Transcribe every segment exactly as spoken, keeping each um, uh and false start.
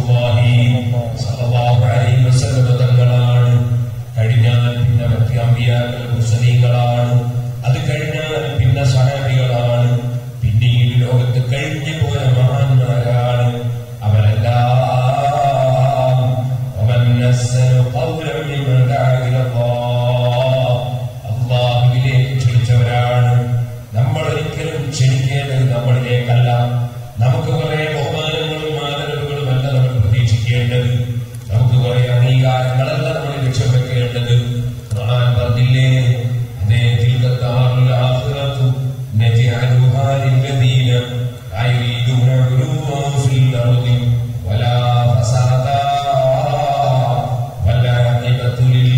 റസൂലുള്ളാഹി സ്വല്ലല്ലാഹു അലൈഹി വസല്ലം തങ്ങളാണ്. കഴിഞ്ഞാൽ പിന്നെ മറ്റ് അമ്പിയാക്കൾ മുർസലീങ്ങളാണ്. അത് കഴിഞ്ഞാൽ പിന്നെ സ്വഹാബികളാണ്. പിന്നീട് ലോകത്ത് കഴിഞ്ഞു പോയ മഹാന്മാരാണ്. അവരെല്ലാം അല്ലാഹുവിലേക്ക് ക്ഷണിച്ചവരാണ്. നമ്മൾ ഒരിക്കലും ക്ഷണിക്കേണ്ടത് നമ്മളിലേക്കല്ല. നമുക്ക് കുറെ ബഹുമാനങ്ങളും ആദരവുകളും അല്ല നമ്മൾ പ്രതീക്ഷിക്കേണ്ടത്. നമുക്ക് കുറെ അംഗീകാരങ്ങളല്ല നമ്മൾ ലക്ഷ്യം വെക്കേണ്ടത്. ഖുർആൻ പറഞ്ഞില്ലേ, അതേ തിൽകത്താറുൽ ആഖിറത്തു നജഅലുഹാ ലില്ലദീന ലാ യുരീദൂന ഉലൂവൻ ഫിൽ അർളി വലാ ഫസാദാ വൽആഖിബത്തു ലിൽ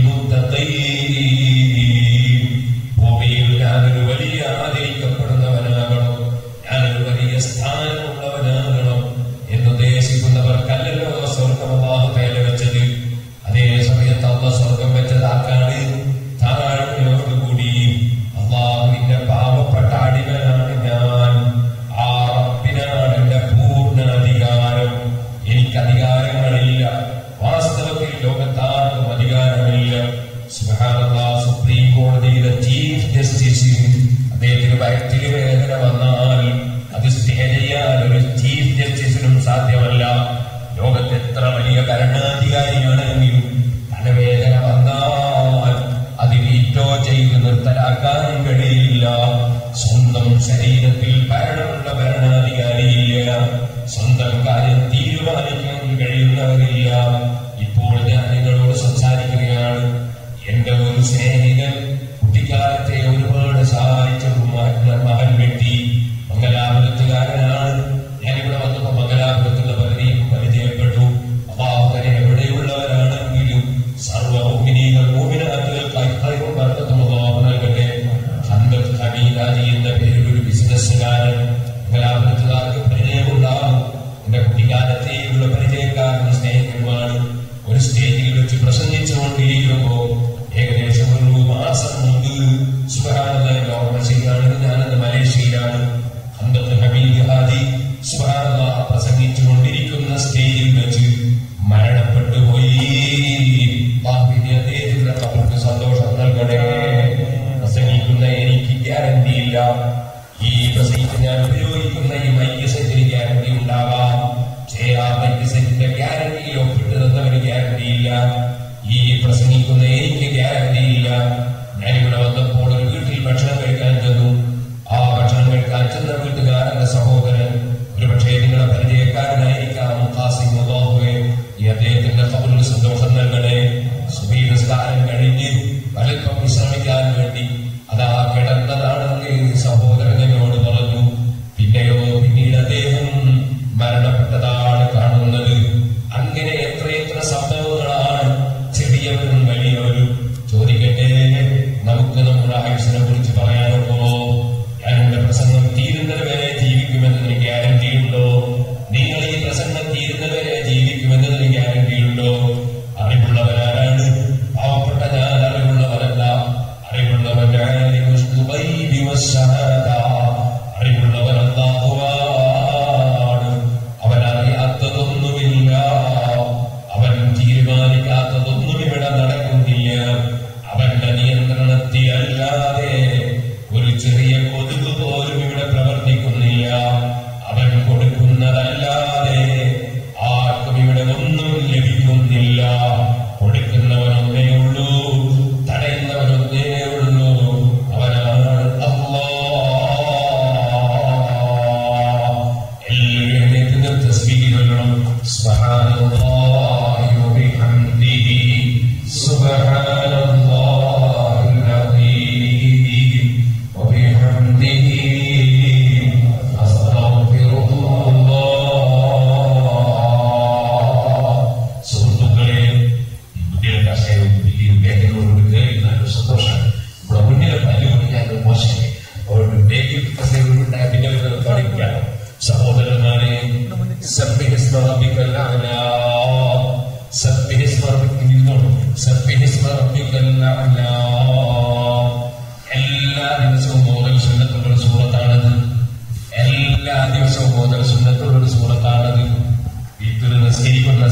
മുത്തഖീൻ. ഭൂമിയിൽ ഞാനൊരു വലിയ ആദരിക്കപ്പെടുന്നവനാകണം, ഞാനൊരു വലിയ സ്ഥാനമുള്ളവനാകണം എന്നുദ്ദേശിക്കുന്നവർക്കല്ലല്ലോ സ്വർഗം അല്ലാഹു തആല വെച്ചത്. അതേ സമയത്ത് അല്ലാഹു സ്വർഗം വെച്ചത് ആർക്കാണ്? താഴ്മയോടുകൂടി അല്ലാഹുവിന്റെ പാവപ്പെട്ട അടിമനാണ് ഞാൻ. ആ റബ്ബിനാണ് എന്റെ പൂർണ്ണ അധികാരം. എനിക്ക് അധികാരങ്ങളില്ല. വാസ്തവത്തിൽ ലോകത്താർക്കും അധികാരമില്ല. സുബ്ഹാനല്ലാഹ്, സുപ്രീം കോടതിയിലെ ചീഫ് ജസ്റ്റിസ് അദ്ദേഹത്തിന് വയറ്റിൽ വേദന വന്നാൽ അത് സ്റ്റേ ചെയ്യാൻ ഒരു ചീഫ് ജസ്റ്റിസിനും സാധ്യമല്ല. ലോകത്ത് എത്ര വലിയ ഭരണാധികാരിയാണെങ്കിലും തലവേദന വന്നാൽ അത് വീറ്റോ ചെയ്ത് നിർത്തലാക്കാൻ കഴിയില്ല. സ്വന്തം ശരീരത്തിൽ ഭരണമുള്ള ഭരണാധികാരിയില്ല. സ്വന്തം കാര്യം തീരുമാനിക്കാൻ കഴിയുന്നവരില്ല. ഇപ്പോൾ ഞാൻ നിങ്ങളോട് സംസാരിക്കുകയാണ്. എന്റെ ഒരു സ്നേഹിതൻ കുട്ടിക്കാലത്തെ ഒരുപാട് സഹായിച്ച മകൻ വെട്ടി മംഗലാപുരത്തുകാരനാണ്. ഞാനിവിടെ വന്നപ്പോ മംഗലാപുരത്തുള്ള പലരെയും പരിചയപ്പെട്ടു. അല്ലാഹുവിനെ എവിടെയുള്ളവരാണെങ്കിലും സർവ്വ മുഅ്മിനീങ്ങൾ മുഅ്മിനാത്തുകൾക്കായി ഖൈറും ബർക്കത്തും അല്ലാഹു നൽകട്ടെ. ഹംദത്ത് ഹമീദാജി എന്ന പേരിൽ ഒരു ബിസിനസ്സുകാരൻ മംഗലാപുരത്തുകാർക്ക് പരിചയമുണ്ടാകും. എന്റെ കുട്ടിക്കാലത്തെയുള്ള പരിചയക്കാരന് സ്നേഹിതനുമാണ്. ഒരു സ്റ്റേജിൽ വെച്ച് പ്രസംഗിച്ചുകൊണ്ടിരിക്കുമ്പോ ഏകദേശം ഒരു മാസം മുമ്പ് സുബ്ഹാനല്ലാഹ് ഓർമ്മ ശരിയാണെങ്കിൽ ഞാനത് മലേഷ്യയിലാണ്. ഹംദത്ത് ഹമീദ് ഹാജി സുബ്ഹാനല്ലാഹ് പ്രസംഗിച്ചുകൊണ്ടിരിക്കുന്ന സ്റ്റേജിൽ വെച്ച് മരണപ്പെട്ടു പോയി. അദ്ദേഹത്തിന്റെ അവർക്ക് സന്തോഷം നൽകണേ. പ്രസംഗിക്കുന്ന എനിക്ക് ഗ്യാരണ്ടിയില്ല. ഈ പ്രസംഗിക്കുന്ന ഞാൻ ഉപയോഗിക്കുന്ന ഈ മൈക്ക് സെറ്റിന് ഗ്യാരണ്ടി ഉണ്ടാവാം. പക്ഷേ ആ മൈക്ക് സെറ്റിന്റെ ഗ്യാരണ്ടിയിൽ ഒപ്പിട്ട് തന്നവന് ഗ്യാരണ്ടിയില്ല. ഈ പ്രസംഗിക്കുന്ന എനിക്ക് ഗ്യാരണ്ടിയില്ല. ഞാനിവിടെ വന്നപ്പോൾ ഒരു വീട്ടിൽ ഭക്ഷണം കഴിക്കാൻ ചെന്നു. ആ ഭക്ഷണം കഴിക്കാൻ ചെന്ന വീട്ടുകാരന്റെ സഹോദരൻ ഒരു പക്ഷേ നിങ്ങളെ പരിചയക്കാരനായിരിക്കാം. ഖാസിം അല്ലാഹുവേ, ഈ അദ്ദേഹത്തിന്റെ ഖബറിൽ സന്തോഷം നൽകണേ. സുബഹി നിസ്കാരം കഴിഞ്ഞ് വലപ്പം വിശ്രമിക്കാൻ വേണ്ടി അതാ കിടന്നതാണെന്ന് സഹോദരൻ എന്നോട് പറഞ്ഞു. പിന്നെയോ പിന്നീട് അദ്ദേഹം മരണപ്പെട്ടതാണ് കാണുന്നത്. അങ്ങനെ എത്രയെത്ര സംഭവങ്ങളാണ്, ചെറിയവരും വലിയവരും. ചോദിക്കട്ടെ, നമുക്ക് നമ്മുടെ ആയുസ്സിനെ കുറിച്ച് പറയാനുണ്ടോ? ഞാൻ എന്റെ പ്രസംഗം തീരുന്നവരെ ജീവിക്കുമെന്നതിന് ഗ്യാരണ്ടിയുണ്ടോ? നിങ്ങൾ ഈ പ്രസംഗം തീരുന്നവരെ ജീവിക്കുമെന്നതിന് ഗ്യാരണ്ടിയുണ്ടോ? അറിവുള്ളവരാരാണ്? പാവപ്പെട്ട ഞാൻ അറിവുള്ളവരല്ല. അറിവുള്ളവൻ അറിവുള്ളവൻ അല്ലാഹുവാണ്. അവനറിയാത്തതൊന്നുമില്ല. അവൻ തീരുമാനിക്കാത്തതൊന്നും ഇവിടെ നടക്കുന്നില്ല. അവന്റെ നിയന്ത്രണത്തിലല്ലാതെ ഒരു ചെറിയ കൊതുക് പോലും ഇവിടെ പ്രവർത്തിക്കുന്നില്ല. അവൻ കൊടുക്കുന്നതല്ലാതെ ആർക്കും ഇവിടെ ഒന്നും ലഭിക്കുന്നില്ല. കൊടുക്കുന്നവനൊന്നേ ഉള്ളൂ, തടയുന്നവനൊന്നേ ഉള്ളൂ. അവനാണ് അല്ലാഹ്. എല്ലാവരും എഴുന്നേറ്റ് തസ്ബീഹ് ചൊല്ലണം. സുബ്ഹാനല്ലാഹി വബിഹംദിഹി സുബ്ഹാനല്ലാഹിൽ അസീം വബിഹംദിഹി അസ്തഗ്ഫിറുല്ലാഹ്. സുഹൃത്തുക്കളെ, പുതിയ കസേരയും വലിയ ബേഗിനോട് കയറി നല്ല സന്തോഷം. ഇവിടെ മുന്നിലെ പല്ല് കുടിക്കാൻ മോശം. അവരുടെ ബേഗിൽ കസേരയുണ്ടായ പിന്നെ പഠിപ്പിക്കാം. സഹോദരന്മാരെ, സബ്ബിഹ് ഇസ്മ റബ്ബിക്കൽ അഅ്ലാ, സബ്ബിഹ് ഇസ്മ റബ്ബിക്കൽ സബ്ബിഹ് ഇസ്മ റബ്ബിക്കൽ അഅ്ലാ. എല്ലാ ദിവസവും ഓതൽ സുന്നത്തുള്ള സൂറത്താണത്. എല്ലാ ദിവസവും ഓതൽ സുന്നത്തുള്ള സൂറത്താണത്. വീട്ടിൽ നിസ്കരിക്കുന്ന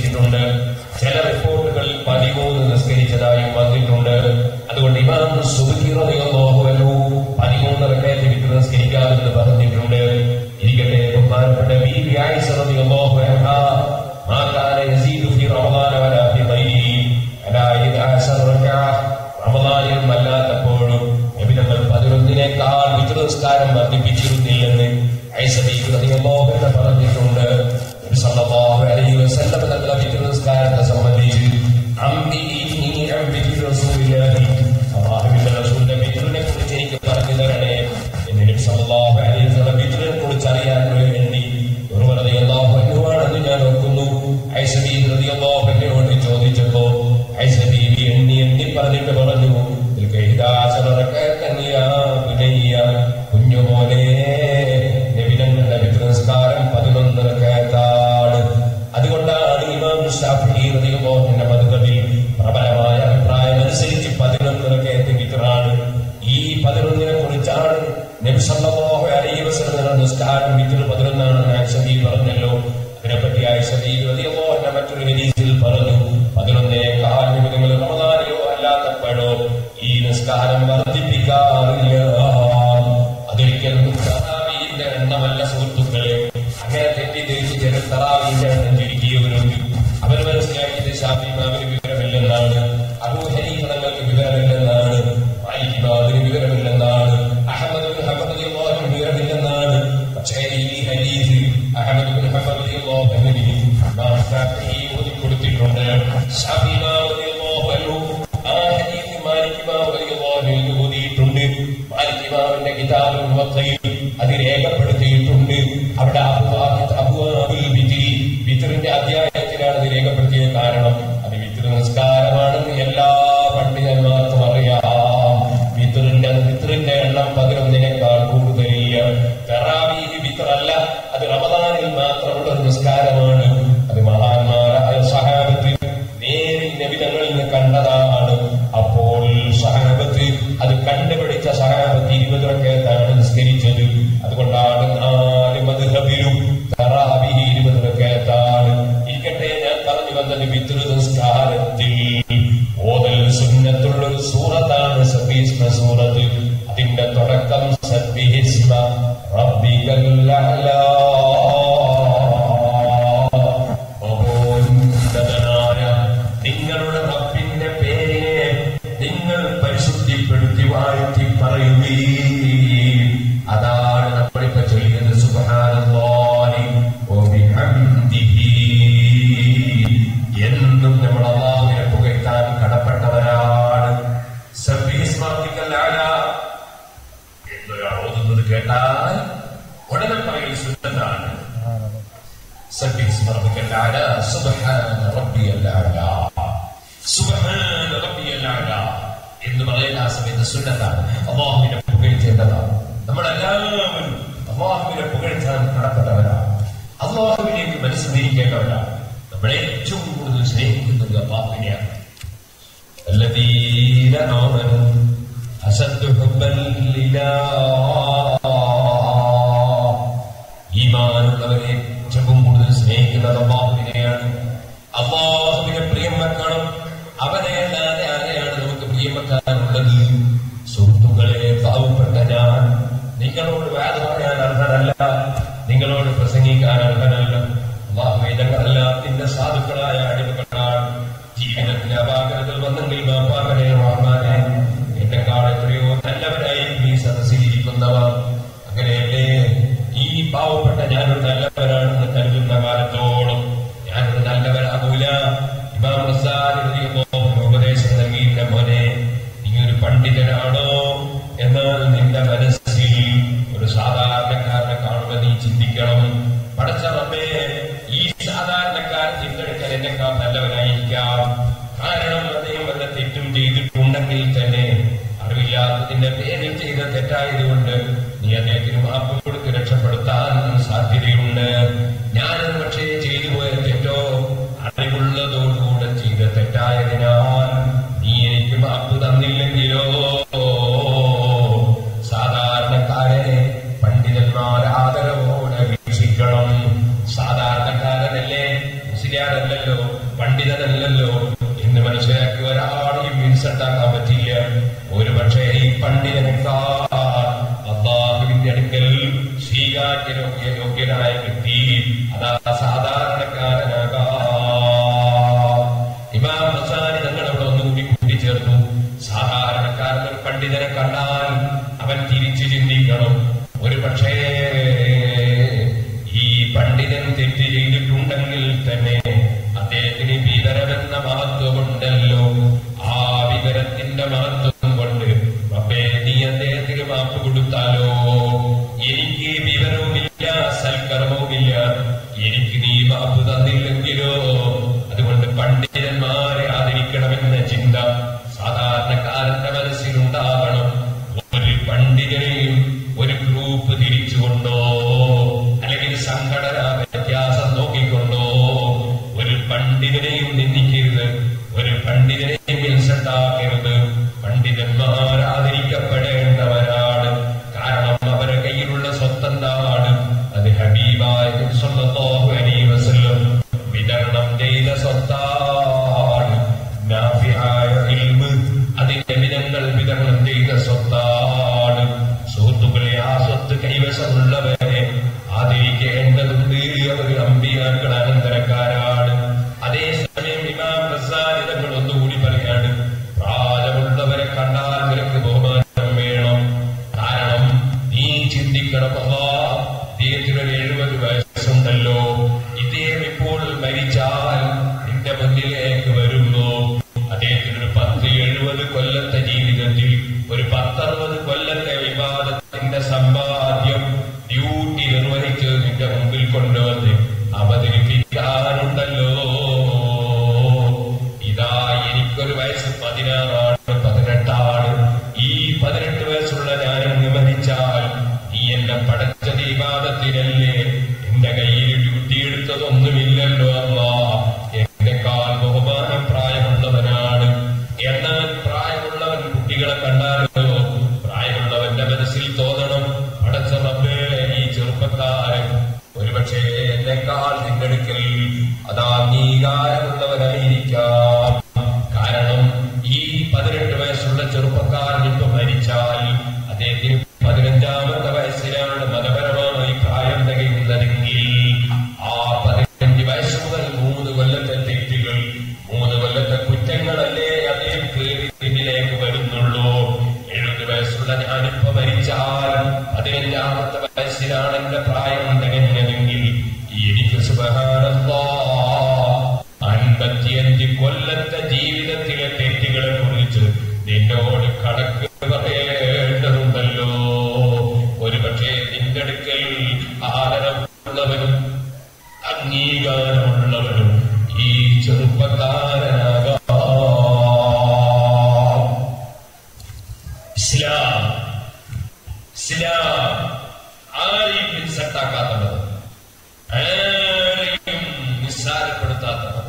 നിസ്കരിച്ചിട്ടുണ്ട്. ചില റിപ്പോർട്ടുകളിൽ പതിമൂന്ന് നിസ്കരിച്ചതായും വന്നിട്ടുണ്ട്. അതുകൊണ്ട് ഇമാം സുബ്ഹി റളിയല്ലാഹു അൻഹു പതിമൂന്ന് റക്അത്ത് വിത്ർ നിസ്കരിക്കാമെന്ന് പറഞ്ഞിട്ടുണ്ട്. ഇരിക്കട്ടെ, ബഹുമാനപ്പെട്ട ബീബി ആയിഷ റളിയല്ലാഹു അൻഹാ മാ കാന യസീദു ഫി റമളാന വലാ ഫി ഗൈരിഹി അലാ ഇദാഅശറ റക്അ, റമളാനിലും അല്ലാത്തപ്പോഴും നബി തങ്ങൾ പതിനൊന്നിനേക്കാൾ വിത്ർ നിസ്കാരം വർദ്ധിപ്പിച്ചിരുന്നില്ലെന്ന് ആയിഷ ബീബി റളിയല്ലാഹു അൻഹ പറഞ്ഞിട്ടുണ്ട്. നബി സല്ലല്ലാഹു അലൈഹി വസല്ലം തങ്ങളുടെ വിത്ർ നിസ്കാരത്തെ സംബന്ധിച്ച് അംബിഇനി അംബിഇ റസൂലില്ലാഹി, അല്ലാഹുവിന്റെ റസൂലിന്റെ വിത്റിനെ കുറിച്ച് എനിക്ക് പറഞ്ഞു തരണേ എന്ന് നബി സല്ലല്ലാഹു അലൈഹി വസല്ലം വിത്റിനെ കുറിച്ച് അറിയാൻ വേണ്ടി ഉമർ റളിയല്ലാഹു അൻഹു ആണെന്ന് ഞാൻ ഓർക്കുന്നു ആയിഷ ബീബി റളിയല്ലാഹു അൻഹയോട് ചോദിച്ചപ്പോ ആയിഷ ബീബി എണ്ണി എണ്ണി പറഞ്ഞിട്ട് പറഞ്ഞു, കുഞ്ഞുമോനെ, നബിതങ്ങളുടെ വിത്ർ നിസ്കാരം പതിനൊന്ന് റക്അത്താണ്. അതുകൊണ്ടാണ് ഇമാം ശാഫിഈ റളിയല്ലാഹു അൻഹുവിന്റെ മദ്ഹബിൽ പ്രബലമായ അഭിപ്രായം അനുസരിച്ച് പതിനൊന്ന് റക്അത്ത് വിത്റാണ്. ഈ പതിനൊന്നിനെ കുറിച്ചാണ് നബി സല്ലല്ലാഹു അലൈഹി വസല്ലം നിസ്കാരം വിത്ർ പതിനൊന്നാണെന്ന് ആയിഷ ബീബി പറഞ്ഞല്ലോ. അതിനെപ്പറ്റി ആയിഷ ബീബി റളിയല്ലാഹു അൻഹ മറ്റൊരു ഹദീസിൽ പറഞ്ഞു, പതിനൊന്നേക്കാൾ നിങ്ങൾ റമളാനിലോ അല്ലാത്തപ്പോഴോ ഈ നിസ്കാരം വർദ്ധിപ്പിക്കാറില്ല. അതൊരിക്കലും തറാവീഹിന്റെ എണ്ണമല്ല സുഹൃത്തുക്കളെ. അങ്ങനെ തെറ്റിദ്ധരിച്ച് ചില തറാവീഹിന്റെ എണ്ണം ചുരുക്കിയവരുണ്ട്. അവർ മനസ്സിലാക്കിയത് ശാഫിഈ ഇമാമിന് വിവരമില്ലെന്നാണ്, അബൂ ഹനീഫ തങ്ങൾക്ക് വിവരമില്ലെന്നാണ്, മാലിക് ഇമാമിന് വിവരമില്ലെന്നാണ്, അഹ്മദ് ഇബ്നു ഹംബൽ റളിയല്ലാഹു അൻഹു വിവരമില്ലെന്നാണ്. പക്ഷേ ഈ ഹദീസ് അഹ്മദ് ഇബ്നു ഹംബൽ റളിയല്ലാഹു അൻഹു ഇമാം ശാഫിഈ ഓതി കൊടുത്തിട്ടുണ്ട്. ശാഫിഈ ഇമാം റളിയല്ലാഹു അൻഹു ആ ഹദീസ് മാലിക് ഇമാം റളിയല്ലാഹു അൻഹു ഓതിയിട്ടുണ്ട്. മാലിക് ഇമാമിന്റെ കിതാബുൽ മുവത്തയിൽ അത് രേഖപ്പെടുത്തിയിട്ടുണ്ട്. അവിടെ അബ്വാബുൽ വിത്രി, വിത്റിന്റെ അധ്യായത്തിലാണ് അത് രേഖപ്പെടുത്തിയത്. കാരണം അത് വിത്ർ നിസ്കാരമാണെന്ന് എല്ലാ പണ്ഡിതന്മാർക്കും അറിയാം. വിത്റിന്റെ വിത്റിന്റെ എണ്ണം പതിനൊന്നിനേക്കാൾ കൂടുതലില്ല. തറാവീഹ് വിത്രല്ല, അത് റമളാനിൽ മാത്രമുള്ള ഒരു നിസ്കാരമാണ്. അത് മഹാന്മാരായ സഹാബത്ത് നേരിൽ നബി തങ്ങളിൽ നിന്ന് കണ്ടതാണ്. അപ്പോൾ സഹാബത്ത് അത് കണ്ടുപിടിച്ച സഹാബത്ത് ഇരുപത് റക്അത്താണ് നിസ്കരിച്ചത്. അതുകൊണ്ടാണ് നാല് മദ്ഹബിലും തറാവീഹ് ഇരുപത് റക്അത്താണ്. ഇരിക്കട്ടെ, ഞാൻ പറഞ്ഞു വന്നത് വിത്ർ നിസ്കാരത്തിൽ ഓതൽ സുന്നത്തുള്ള ഒരു സൂറത്താണ് സബ്ബിഹിസ്മ സൂറത്ത്. അതിന്റെ തുടക്കം സബ്ബിഹിസ്മ റബ്ബികൽ അഅ്ലാ, നിങ്ങളുടെ റബ്ബിന്റെ പേരിനെ നിങ്ങൾ പരിശുദ്ധിപ്പെടുത്തി വാഴ്ത്തി പറയുകയും. അതാണ് നമ്മളിപ്പോ ചൊല്ലിയത് സുബ്ഹാനല്ലാഹി വബിഹംദിഹി. എന്നും നമ്മൾ അല്ലാഹുവിനെ പുകഴ്ത്താൻ കടപ്പെട്ടവരാണ്. സബ്ബിഹിസ്മ റബ്ബികൽ അഅ്ലാ എന്നൊരാൾ ഓതുന്നത് കേട്ടാൽ ഉടനെ പറയൽ സുന്നത്താണ്. സബ്ബിഹിസ്മ റബ്ബികൽ അഅ്ലാ, സുബ്ഹാന റബ്ബിയൽ അഅ്ലാ, സുബ്ഹാന റബ്ബിയൽ അഅ്ലാ എന്ന് പറയുന്ന ആ സമയത്ത് സുന്നത്താണ്. അല്ലാഹുവിനെ പുകഴ്ത്തേണ്ടതാണ്. നമ്മളെല്ലാവരും അല്ലാഹുവിനെ പുകഴ്ത്താൻ കടപ്പെട്ടവരാണ്. അല്ലാഹുവിലേക്ക് മനസ്സുരിക്കേണ്ടവരാണ്. നമ്മളെ ഏറ്റവും കൂടുതൽ സ്നേഹിക്കുന്നത് അല്ലാഹുവിനെയാണ്. الذين آمنوا أشد حبا لله. ഈമാനുള്ളവരെ ഏറ്റവും കൂടുതൽ സ്നേഹിക്കുന്നത് അല്ലാഹുവിനെയാണ്. അല്ലാഹുവിനെ പ്രിയം വെക്കണം. അവനെ അല്ലാതെ ആരെയാണ് നമുക്ക് പ്രിയം വെക്കാനുള്ളത്? സുഹൃത്തുക്കളെ, പാവപ്പെട്ട ഞാൻ നിങ്ങളോട് വാദ പറയാൻ അർഹനല്ല, നിങ്ങളോട് പ്രസംഗിക്കാൻ അർഹനല്ല. അല്ലാഹുവേ, ഞങ്ങളെല്ലാം നിന്റെ സാധുക്കളായ അടിമകളാണ്. ജീവിതത്തിന്റെ അപാകതകൾ വന്നെങ്കിൽ മാപ്പാകനെ റഹ്മാനെ, എന്നെക്കാൾ എത്രയോ നല്ലവരായി ഈ സദസ്സിലിരിക്കുന്നവർ. അങ്ങനെയല്ലേ ഈ പാവപ്പെട്ട ഞാനൊരു നല്ലവരാണെന്ന് കരുതുന്ന കാലത്തോളം ഞാനൊരു നല്ലവരാകൂല. ഇമാം റസാലി റളിയല്ലാഹു അൻഹു ഉപദേശം നൽകിയില്ല, മോനെ നീ ഒരു പണ്ഡിതനാണോ, എന്നാൽ നിന്റെ മനസ്സിൽ ഒരു സാധാരണക്കാരനെ കാണുക നീ ചിന്തിക്കണം. പടച്ച റബ്ബേ, ഈ സാധാരണക്കാരൻ ചിന്തെടുക്കാൻ എന്നെക്കാൾ നല്ലവനായിരിക്കാം. കാരണം അദ്ദേഹം വല്ല തെറ്റും ചെയ്തിട്ടുണ്ടെങ്കിൽ തന്നെ അറിവില്ലാത്തതിന്റെ പേരിൽ ചെയ്ത തെറ്റായതുകൊണ്ട് നീ അദ്ദേഹത്തിന് മാപ്പ് കൊടുത്ത് രക്ഷപ്പെടുത്താൻ സാധ്യതയുണ്ട്. ഞാനത് പക്ഷേ ചെയ്തു പോയ തെറ്റോ അറിവുള്ളതോടുകൂടെ ചെയ്ത തെറ്റായതിനാൽ നീ എനിക്ക് മാപ്പ് തന്നില്ലെങ്കിലോ. സാധാരണക്കാരെ പണ്ഡിതന്മാർ ആദരവോടെ വീക്ഷിക്കണം. സാധാരണക്കാരനല്ലേ, മുസ്ലിയാരല്ലല്ലോ. പണ്ഡിതനല്ലല്ലോ എന്ന് മനസ്സിലാക്കി ഒരാളെയും ഇൻസൾട്ടാക്കാൻ പറ്റില്ല. ഒരു പക്ഷേ ഈ പണ്ഡിതനേക്കാൾ അല്ലാഹുവിന്റെ അടുക്കൽ സ്വീകാര്യ യോഗ്യനായ വ്യക്തി അതാ സാധാരണക്കാരനാകാം. ഇമാം ഗസാലി തങ്ങളവിടെ ഒന്നുകൂടി കൂട്ടിച്ചേർത്തു, സാധാരണക്കാരൻ ഒരു പണ്ഡിതനെ കണ്ടാൽ അവൻ തിരിച്ചു ചിന്തിക്കണം. ഒരു പക്ഷേ ഈ പണ്ഡിതൻ തെറ്റ് ചെയ്തിട്ടുണ്ടെങ്കിൽ തന്നെ അദ്ദേഹത്തിന് വിവരമെന്ന മഹത്വമുണ്ടല്ലോ. ആ വിവരത്തിന്റെ മഹത്വം കൊണ്ട് റബ്ബേ നീ അദ്ദേഹത്തിന് മാപ്പ് കൊടുത്താലോ. എനിക്ക് വിവരവുമില്ല, സൽക്കർമ്മവുമില്ല, എനിക്ക് നീ മാപ്പ് തന്നില്ലെങ്കിലോ. അതുകൊണ്ട് പണ്ഡിതന്മാരെ ആദരിക്കണമെന്ന ചിന്ത സാധാരണക്കാരന്റെ മനസ്സിലുണ്ടാകണം. ഒരു പണ്ഡിതനെയും ഒരു ഗ്രൂപ്പ് തിരിച്ചുകൊണ്ടോ അല്ലെങ്കിൽ സംഘടനാ വ്യത്യാസം നോക്കിക്കൊണ്ടോ ഒരു പണ്ഡിതനെയും നിന്ദിക്കരുത്, ഒരു പണ്ഡിതനെയും ഇൻസൾട്ടാക്കരുത്. പണ്ഡിതന്മാർ ആദരിക്കപ്പെടേണ്ടവരാണ്. കാരണം അവരുടെ കയ്യിലുള്ള സ്വത്തെന്താണ്? അത് ഹബീബായ നബി സ്വല്ലല്ലാഹു അലൈഹി വസല്ലം വിതരണം ചെയ്ത സ്വത്താണ്. നാഫിആയ ഇൽമ് അതിന്റെ വിധങ്ങൾ വിതരണം ചെയ്ത സ്വത്താണ്. സുഹൃത്തുക്കളെ, ആ സ്വത്ത് കൈവശമുള്ളവരെ ആദരിക്കേണ്ടതുണ്ട്. അവർ അമ്പിയാക്കൾ അനന്തരക്കാരാണ്. അതേസമയം ഇമാം ഗസാലി തങ്ങൾ ഒന്നുകൂടി പറയാണ്, പ്രായമുള്ളവരെ കണ്ടാൽ നിനക്ക് ബഹുമാനം വേണം. കാരണം നീ ചിന്തിക്കണം, അദ്ദേഹത്തിനൊരു എഴുപത് വയസ്സുണ്ടല്ലോ, ഇദ്ദേഹം ഇപ്പോൾ മരിച്ചാൽ നിന്റെ മുന്നിലേക്ക് വരുന്നു. അദ്ദേഹത്തിനൊരു പത്ത് എഴുപത് കൊല്ലത്തെ ജീവിതത്തിൽ ഒരു പത്തറുപത് കൊല്ലത്തെ വിവാദത്തിന്റെ സമ്പാദ്യം ഡ്യൂട്ടി നിർവഹിച്ച് നിന്റെ മുമ്പിൽ കൊണ്ടുവന്ന് അവതരിപ്പിക്കാനുണ്ടല്ലോ. ഇതാ എനിക്കൊരു വയസ്സ് പതിനാറാണ്, പതിനെട്ടാണ്. ഈ പതിനെട്ട് വയസ്സുള്ള ഞാനങ്ങ് മരിച്ചാൽ നീ എന്നെ പടച്ച വിവാദത്തിനല്ലേ? എന്റെ കയ്യിൽ ഡ്യൂട്ടി എടുത്തതൊന്നുമില്ലല്ലോ അല്ലാ. എന്നെക്കാൾ ബഹുമാനം പ്രായമുള്ളവനാണ്. എന്നാൽ പ്രായമുള്ളവൻ കുട്ടികളെ കണ്ടാലോ പ്രായമുള്ളവന്റെ മനസ്സിൽ തോന്നണം, പടച്ച റബ്ബേ ഈ ചെറുപ്പക്കാരൻ ഒരുപക്ഷേ എന്നെക്കാൾ നിന്റെ അടുക്കൽ അത് അംഗീകാരമുള്ളവരായിരിക്കാം. കാരണം ഈ പതിനെട്ട് വയസ്സുള്ള ചെറുപ്പക്കാരൻ ഇപ്പൊ മരിച്ചാൽ അദ്ദേഹത്തിന് പതിനഞ്ചാമത്തെ വയസ്സിലാണ് മതപരമായി പ്രായം തികയുന്നതെങ്കിൽ ആ പതിനഞ്ച് വയസ്സ് മുതൽ മൂന്ന് കൊല്ലത്തെ തെറ്റുകൾ, മൂന്ന് കൊല്ലത്തെ കുറ്റങ്ങളല്ലേ അദ്ദേഹം കേറി പിന്നിലേക്ക് വരുന്നുള്ളൂ. എഴുപത് വയസ്സുള്ള ഞാനിപ്പോ മരിച്ചാൽ പതിനഞ്ചാമത്തെ വയസ്സിലാണ് എന്റെ പ്രായം തികഞ്ഞതെങ്കിൽ എനിക്ക് സുബ്ഹാനല്ലാഹ് അൻപത്തിയഞ്ച് കൊല്ലത്തെ ജീവിതത്തിലെ തെറ്റുകളെ കുറിച്ച് നിന്നോട് കണക്ക് പറയേണ്ടതുണ്ടല്ലോ. ഒരു പക്ഷേ നിന്റെ അടുക്കൽ ആദരവുള്ളവനും അംഗീകാരമുള്ളവനും ഈ ചെറുപ്പക്കാരനാകാം. ഇസ്ലാം ഇസ്ലാം ആരെയും ഇൻസൾട്ടാക്കാത്തത്, ആരെയും നിസ്സാരപ്പെടുത്താത്തത്.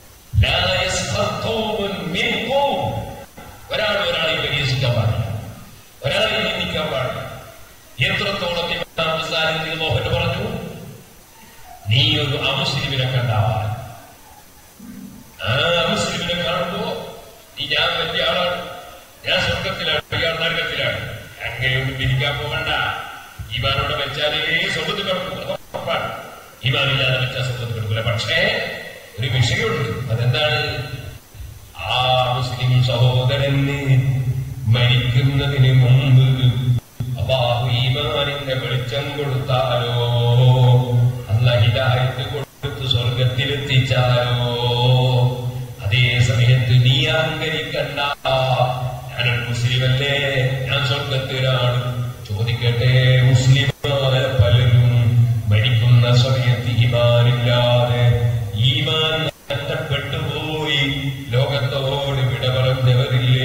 ഒരാൾ ഒരാളെ പരിഹസിക്കാൻ പാടില്ല, ഒരാളെ നിന്ദിക്കാൻ പാടില്ല. എത്രത്തോളം മോഹൻ പറഞ്ഞു, നീ ഒരു അമുസ്ലിമിനെ കണ്ടാൽ ആ അമുസ്ലിമിനെ കാണുമ്പോ നീ ഞാൻ വലിയ ആളാണ്, ഞാൻ സ്വർഗത്തിലാണ്, ഇയാൾ നരകത്തിലാണ്, അങ്ങനെയൊന്നും പിരിക്കാൻ പോകണ്ട. ഇവാനോട് വെച്ചാലേ സ്വർഗത്തിൽ കിടക്കും, ഇവാനില്ലാതെ വെച്ചാൽ സ്വർഗത്തിൽ കിടക്കില്ല. പക്ഷേ ഒരു വിഷയമുണ്ട്, അതെന്താണ്? ആ മുസ്ലിം സഹോദരന് മരിക്കുന്നതിന് മുമ്പ് അല്ലാഹു ഈമാനിന്റെ വെളിച്ചം കൊടുത്താലോ, അല്ലാഹു ഹിദായത്ത് കൊടുത്ത് സ്വർഗത്തിലെത്തിച്ചാലോ, അതേ സമയത്ത് നീ അഹങ്കരിക്കണ്ട, ഞാനൊരു മുസ്ലിമല്ലേ, ഞാൻ സ്വർഗത്തിലാണ്. ചോദിക്കട്ടെ, മുസ്ലിമായ പലരും മരിക്കുന്ന സമയത്ത് ഈമാനില്ലാതെ ഈമാൻ നഷ്ടപ്പെട്ടുപോയി ലോകത്തോട് വിട പറഞ്ഞവരില്ലേ?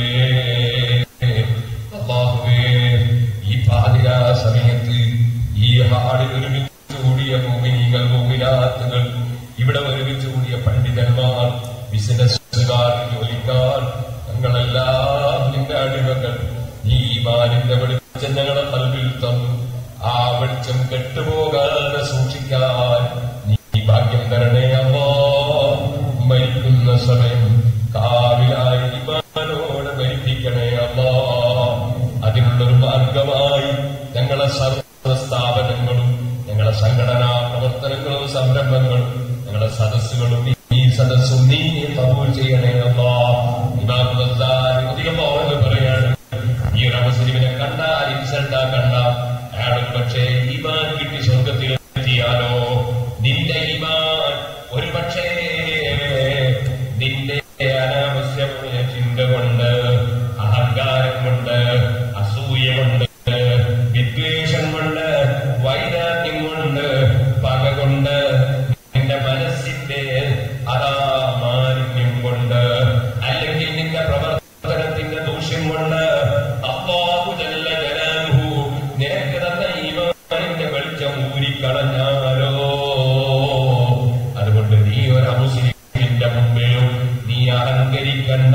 അല്ലാഹുവേ, ഈ പാതിരാ സമയത്ത് ഈ ഹാളിൽ ഒരുമിച്ച് കൂടിയ മുഅ്മിനീങ്ങൾ, മുഅ്മിനാത്തുകൾ, ഇവിടെ ഒരുമിച്ച് കൂടിയ പണ്ഡിതന്മാർ, ബിസിനസ്സുകാർ, ജോലിക്കാർ, ഞങ്ങളെല്ലാം നിന്റെ അടിമകൾ. നീ ഈമാനിന്റെ വെളിച്ചം ഞങ്ങളെ നൽകിൽ തന്നു. ആ വെളിച്ചം കെട്ടുപോകാതെ സൂക്ഷിക്കാൻ നീ ഭാഗ്യം തരണേ അല്ലാഹ്. കബൂൽ ചെയ്യണേ അല്ലാഹ്. ഇമാം ഗസ്സാലി റളിയല്ലാഹു അൻഹു പറയാണ്, ഈ ഒരു മുസ്ലിമിനെ കണ്ടാൽ ഇൻസൾട്ടാ കണ്ട അയാൾ പക്ഷേ ഈമാൻ കിട്ടി സ്വർഗത്തിലെത്തിയാലോ, നിന്റെ ഈമാൻ ഒരു പക്ഷേ നിന്റെ അനാവശ്യമായ ചിന്ത കൊണ്ട്, അഹങ്കാരം കൊണ്ട്, അസൂയ കൊണ്ട്, വിദ്വേഷം കൊണ്ട്, വൈരാഗ്യം കൊണ്ട്, പക കൊണ്ട്, നിന്റെ മനസ്സിന്റെ അതാ മാലിന്യം കൊണ്ട്, അല്ലെങ്കിൽ നിന്റെ പ്രവർത്തനത്തിന്റെ ദൂഷ്യം കൊണ്ട് അല്ലാഹു ജല്ല ജലാലുഹു നിനക്ക് തന്ന ഈമാനിന്റെ വെളിച്ചം ഊരിക്കളഞ്ഞാലോ. അതുകൊണ്ട് നീ ഒരു അമുസ്ലിമിന്റെ മുമ്പിലും നീ അഹങ്കരിക്കണ്ട,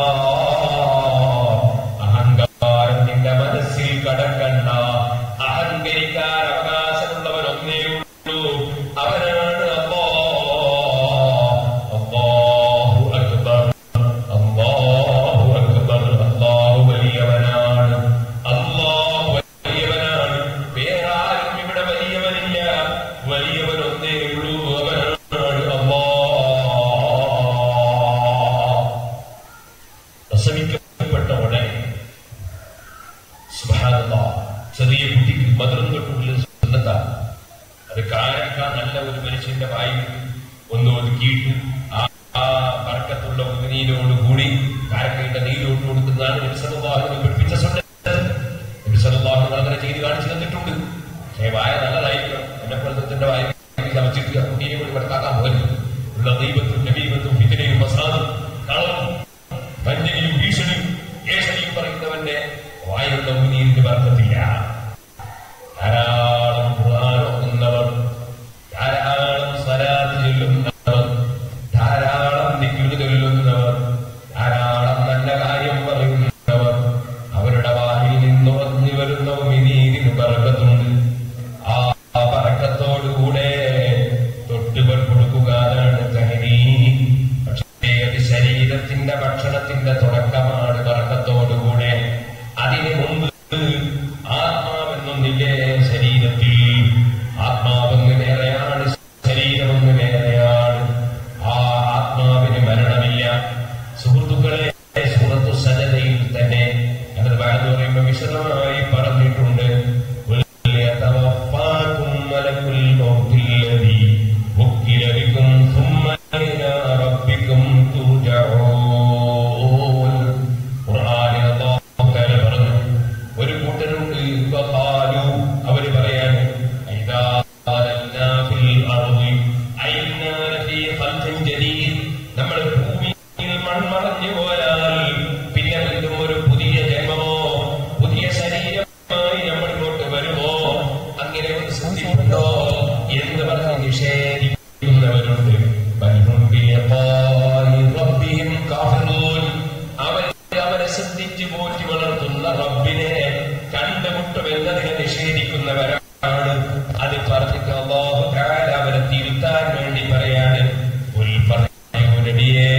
അഹങ്കാരം നിന്റെ മനസ്സിൽ കടക്കണ്ട. അഹങ്കരിക്കാൻ അവകാശമുള്ളവൻ ഒന്നേ ഉള്ളൂ, അവനാണ് അല്ലാഹ്. അല്ലാഹു അക്ബർ, അല്ലാഹു അക്ബർ. അല്ലാഹു വലിയവനാണ്, അല്ലാഹു വലിയവനാണ്. വേറാരും ഇവിടെ വലിയവനില്ല, വലിയവൻ ഒന്നേ ഉള്ളൂ, അവനാണ് അല്ലാഹ്. പ്രസവിക്കപ്പെട്ട ഉടനെ സുബ്ഹാനല്ലാഹ് ചെറിയ കുട്ടിക്ക് മധുരം തൊട്ടുള്ളിൽ സ്വന്തത്താണ്. അത് കാരക്കാൻ നല്ല ഒരു മനുഷ്യന്റെ വായിൽ ഒന്ന് ഒതുക്കിയിട്ട് ആ പറക്കത്തുള്ള ഉമിനീരോടുകൂടി കാരക്കയുടെ നീരോട്ട് കൊടുക്കുന്നതാണ് നബി സല്ലല്ലാഹു അലൈഹി വസല്ലം പഠിപ്പിച്ച സുന്നത്ത്. നബി സല്ലല്ലാഹു അലൈഹി വസല്ലം അങ്ങനെ ചെയ്ത് കാണിച്ചു തന്നിട്ടുണ്ട്. പക്ഷേ വായ നല്ലതായിരിക്കണം. എന്നെ പോലത്തെ വായ ചമച്ചിട്ട് ആ കുട്ടീനെ കൂടി ഭർത്താക്കാൻ പോലും ഉള്ള ദൈവത്തും നബീബത്തും ഫിത്നയും ഫസാദും കളവും വഞ്ചനയും ഭീഷണിയും ഏഷണിയും പറയുന്നവന്റെ വായുള്ള ഉമിനീരിന് ബർക്കത്തില്ല. ധാരാളം ഖുർആൻ ഓതുന്നവർ, ധാരാളം സ്വലാത്ത് ചൊല്ലുന്നവർ, ധാരാളം ദിക്ർ ചൊല്ലുന്നവർ, ധാരാളം നല്ല കാര്യം പറയുന്നവർ, അവരുടെ വായിൽ നിന്ന് ഉറഞ്ഞു വരുന്ന ഉമിനീരിന് ബർക്കത്തുണ്ട്. ആ ബർക്കത്തോടുകൂടെ തൊട്ടുകൾ കൊടുക്കുകയാണ് തഹരീ. പക്ഷേ അത് ശരീരത്തിന്റെ ഭക്ഷണത്തിന്റെ തുടക്കമാണ് ബർക്കത്തോടുകൂടെ. അതിന് മുമ്പ് ആത്മാവെന്നൊന്നില്ലേ ശരീരത്തിൽ? ആത്മാവെന്ന് വേറെയാണ്, ശരീരമെന്ന് വേറെയാണ്. ആ ആത്മാവിന് മരണമില്ല. സുഹൃത്തുക്കളെ, സൂറത്തു സജദയിൽ തന്നെ അത് എന്ന് പറയുമ്പോൾ വിശദമായി പറഞ്ഞിട്ടുണ്ട്. ഒരു കൂട്ടരുണ്ട്, അവര് പറയാണ് നമ്മൾ ഭൂമിയിൽ മൺമറഞ്ഞു പോയാൽ പിന്നെ വീണ്ടും ഒരു പുതിയ ജന്മമോ പുതിയ ശരീരമായി നമ്മൾ ഇങ്ങോട്ട് വരുമോ, അങ്ങനെ ഒരു സ്ഥിതിയുണ്ടോ എന്ന് പറഞ്ഞ് നിഷേധിക്കുന്നവരുണ്ട്. അവർ അവരെ ശ്രദ്ധിച്ച് പോറ്റി വളർത്തുന്ന റബ്ബിനെ കണ്ടുമുട്ടുമെന്നതിനെ നിഷേധിക്കുന്നവരാണ്. അത് പറഞ്ഞിട്ട് അല്ലാഹു തആല അവരെ തിരുത്താൻ വേണ്ടി പറയാണ്, നബിയേ,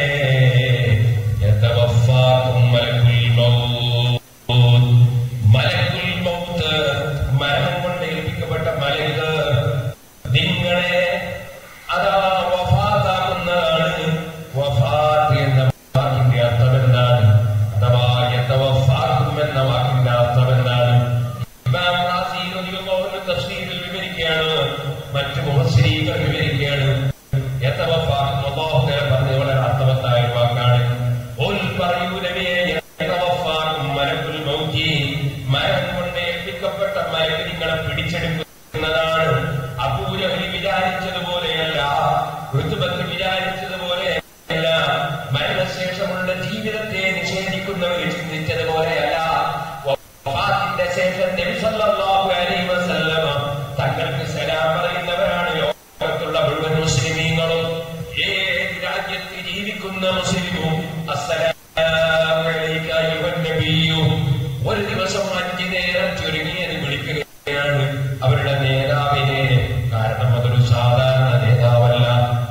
യതവഫാകും മലക്കുൽ മൗത്ത്. മലക്കുൽ മൗത്ത്, മരണം കൊണ്ട് ഏൽപ്പിക്കപ്പെട്ട മലക്ക് നിങ്ങളെ അതാ വഫാത്താക്കുന്നതാണ്. വഫാത്ത് എന്ന വാക്കിന്റെ അർത്ഥം എന്താണ്? അഥവാ യതവഫാകും എന്ന വാക്കിന്റെ അർത്ഥം എന്താണ്? ഇമാം റാസി റളിയല്ലാഹു അൻഹു തഫ്സീറിൽ വിവരിക്കുകയാണ്, മറ്റു മുഫസ്സിരീകൾ വിവരിക്കുകയാണ്. യതവഫാകും അല്ലാഹു തആല പറഞ്ഞ വളരെ അർത്ഥവത്തായ വാക്കാണ്. ഖുൽ പറയൂ നബിയേ, യതവഫാകും മലക്കുൽ മൗത്ത്, മരണം കൊണ്ട് ഏൽപ്പിക്കപ്പെട്ട മലക്ക് നിങ്ങളെ പിടിച്ചെടുക്കുന്നതാണ്. അബൂജഹൽ വിചാരിച്ചതുപോലെയല്ല, ഋതുബത്ത് വിചാരിച്ചതുപോലെയല്ല, മരണശേഷമുള്ള ജീവിതത്തെ നിഷേധിക്കുന്നവർ ചിന്തിച്ചതുപോലെയല്ല. വഫാത്തിന്റെ ശേഷം നബി സല്ലല്ലാഹു അലൈഹി വസല്ലമ തങ്ങൾക്ക് സലാം പറയുന്നവരാണ് ലോകത്തുള്ള മുഴുവൻ മുസ്ലിമീങ്ങളും. ഏത് രാജ്യത്ത് ജീവിക്കുന്ന മുസ്ലിമും അസ്സലാമു അലൈക അയ്യുഹൻ നബിയ്യു ഒരു ദിവസം അഞ്ചു നേരം ചുരുങ്ങിയത് വിളിക്കുകയാണ് അവരുടെ നേതാവിനെ. കാരണം അതൊരു സാധാരണ നേതാവല്ല.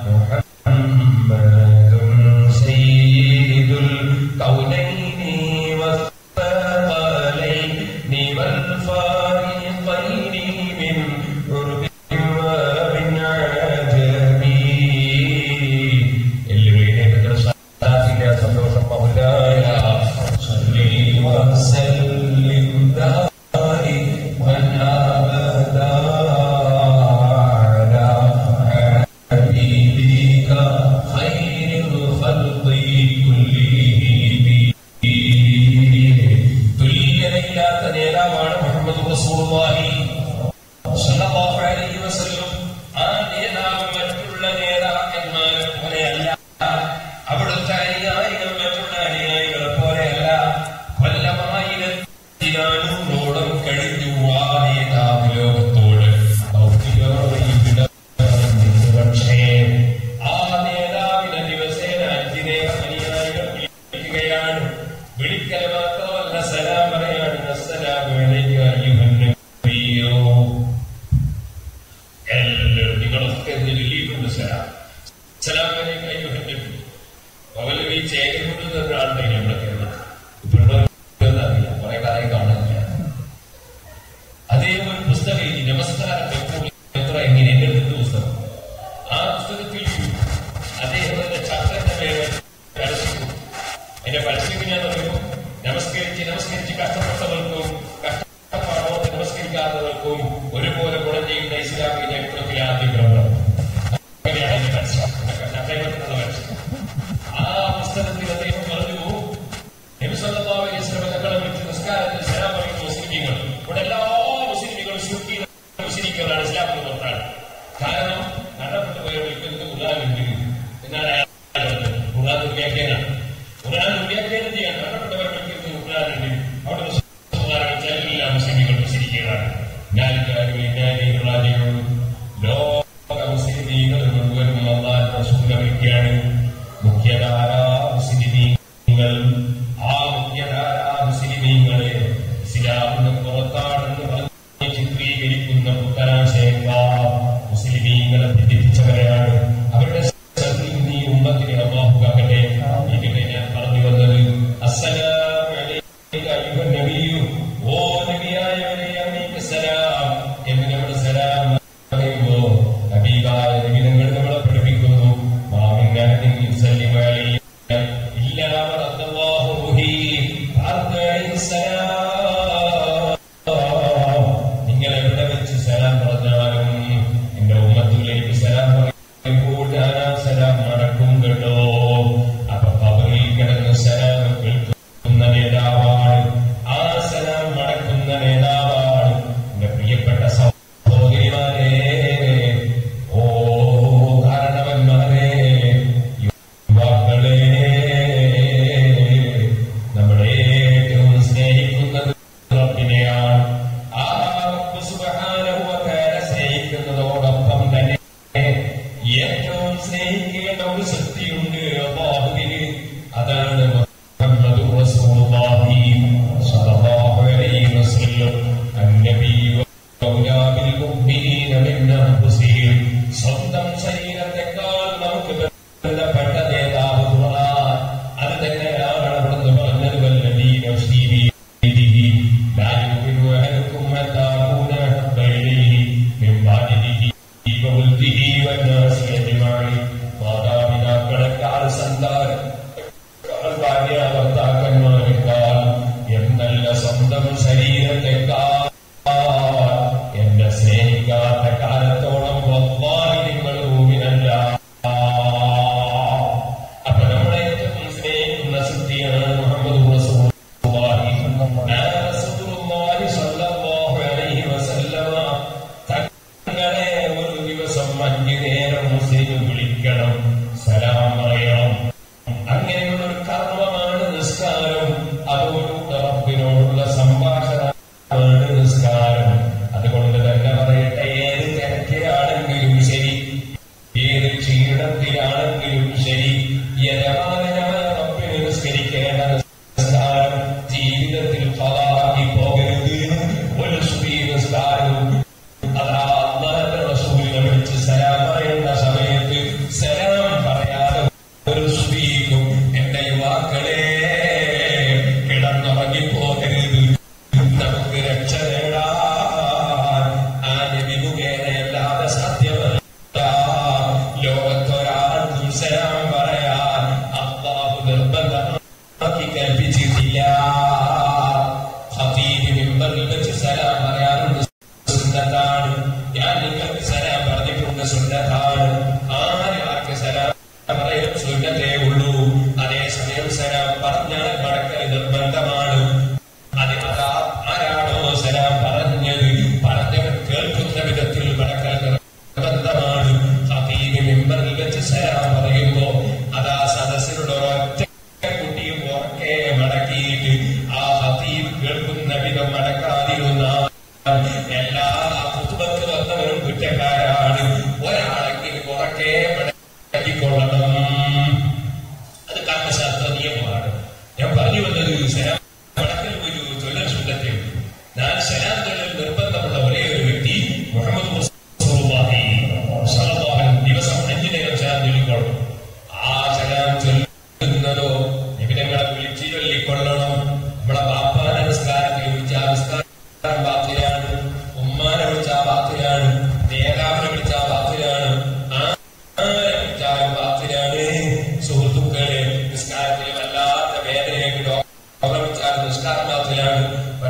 മുഹമ്മദുൻ സയ്യിദുൽ കൗനൈനി വസ്സഖലൈനി വൽ ഫാരിഖൈനി മിൻ ഉർബിൻ വ മിൻ അജമി. എല്ലാവരും ചേകരുന്നത് ഒരാളുണ്ടായി നമ്മുടെ കേരളം. ഇപ്പോഴുള്ള അറിയില്ല, കുറെ കാലം കാണുന്നില്ല. അദ്ദേഹം ഒരു പുസ്തകം എഴുതി, നമസ്കാരം എത്ര എങ്ങനെ എന്റെ അടുത്ത പുസ്തകം. ആ പുസ്തകത്തിൽ അദ്ദേഹത്തിന്റെ ചക്രന്റെ പേര് പരസ്യം. എന്റെ പരസ്യം ഞാൻ പറയുമ്പോൾ നമസ്കരിച്ച് നമസ്കരിച്ച് കഷ്ടപ്പെട്ടവർക്കും കഷ്ടപ്പാടോടെ നമസ്കരിക്കാത്തവർക്കും ഒരുപോലെ ഗുണം ചെയ്യുന്ന ഇസ്ലാമിക ചരിത്രത്തിലെ ആദ്യ ഗ്രന്ഥം. അങ്ങനെയാണ് എന്റെ പരസ്യം, അദ്ദേഹത്തിനുള്ള പരസ്യം. ആ പുസ്തകത്തിൽ അദ്ദേഹം പറഞ്ഞു, നബി സല്ലല്ലാഹു അലൈഹി വസല്ലം തങ്ങളെ വിളിച്ച് നിസ്കാരത്തിൽ സലാം പറയുന്ന മുസ്ലിമീങ്ങൾ, ഇവിടെ എല്ലാ മുസ്ലിമീങ്ങളും ശുദ്ധി മുസ്ലിങ്ങളാണ്, ഇസ്ലാമിന് പുറത്താണ്. കാരണം മരണപ്പെട്ടു പോയ വിളിക്കുന്നത് ഖുർആനുണ്ട് എന്നാണ് അയാൾ പറഞ്ഞത്. ഖുർആൻ വ്യാഖ്യാനാണ്, ഖുർആൻ വ്യാഖ്യാനം ചെയ്യാൻ മരണപ്പെട്ടവരെ വിളിക്കുന്നത് ഖുർആനുണ്ട്. അവിടെ എല്ലാ മുസ്ലിമീങ്ങൾ മുസ്ലിങ്ങളാണ്. ലോക മുസ്ലിമീങ്ങൾ മുഴുവനും അല്ലാഹു റസൂലിനെ വിളിക്കുകയാണ് മുഖ്യധാരാ മുസ്ലിമീങ്ങൾ. ആ മുഖ്യധാരാ മുസ്ലിമീങ്ങളെ ഇസ്ലാമിന് പുറത്താണെന്ന് പറഞ്ഞ് ചിത്രീകരിക്കുന്ന പുത്തനാശയക്കാർ മുസ്ലിമീങ്ങളെ ഭിന്നിപ്പിച്ചവരെയാണ്. അവരുടെ ഈ ഉമ്മത്തിനെ അല്ലാഹു കാക്കട്ടെ. ഇതിനെ ഞാൻ പറഞ്ഞു വന്നത്, അസ്സലാമു അലൈക അയ്യുഹ നബിയ്യു, ഓ നബിയായവനെ അങ്ങേക്ക് സലാം എന്ന് നമ്മൾ സലാം പറയുമ്പോ ഹബീബായ നബി തങ്ങൾ നമ്മളെ പഠിപ്പിക്കുന്നു, മാമിൻ നബിയ്യിൻ യുസല്ലിമു അലൈഹി ഇല്ലാ റദ്ദല്ലാഹു റൂഹി അലൈഹി സലാം. നിങ്ങൾ എവിടെ വെച്ച് സലാം പറഞ്ഞാലും എന്റെ ഉമ്മത്തിലേക്ക് സലാം പറയുമ്പോൾ ഞാൻ ആ സലാം മടക്കും കേട്ടോ. അപ്പൊ ഖബറിൽ കിടന്ന് സലാം കേൾക്കുന്ന നേതാവാണ്, ആ സലാം മടക്കുന്ന നേതാവാണ് എന്റെ പ്രിയപ്പെട്ട സഹോദരിമാരെ, ഓ കാരണവന്മാരെ, യുവാക്കളെ,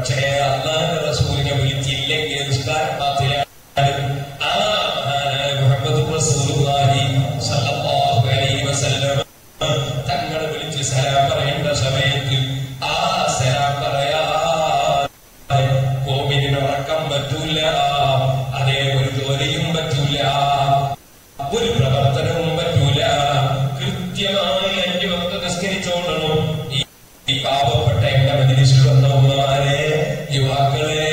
പക്ഷേ അല്ലാഹുവിന്റെ റസൂലിനെ വിളിച്ചില്ലെങ്കിൽ നിസ്കാരം ബാത്തിലാണ്. ആ മുഹമ്മദ് റസൂലുള്ളാഹി സ്വല്ലല്ലാഹു അലൈഹി വസല്ലം തങ്ങളെ വിളിച്ച് സലാം പറയേണ്ട സമയത്ത് ആ സലാം പറയാ കോമിന് ഉറക്കം പറ്റൂല, അതേ ഒരു ജോലിയും പറ്റൂല, ഒരു പ്രവർത്തനവും പറ്റൂല. കൃത്യമായി അഞ്ചു വക്ത് നിസ്കരിച്ചോളണം. ഈ പാവപ്പെട്ട എന്റെ മജ്‌ലിസിൽ വന്ന ഉമ്മമാരെ, യുവാക്കളെ,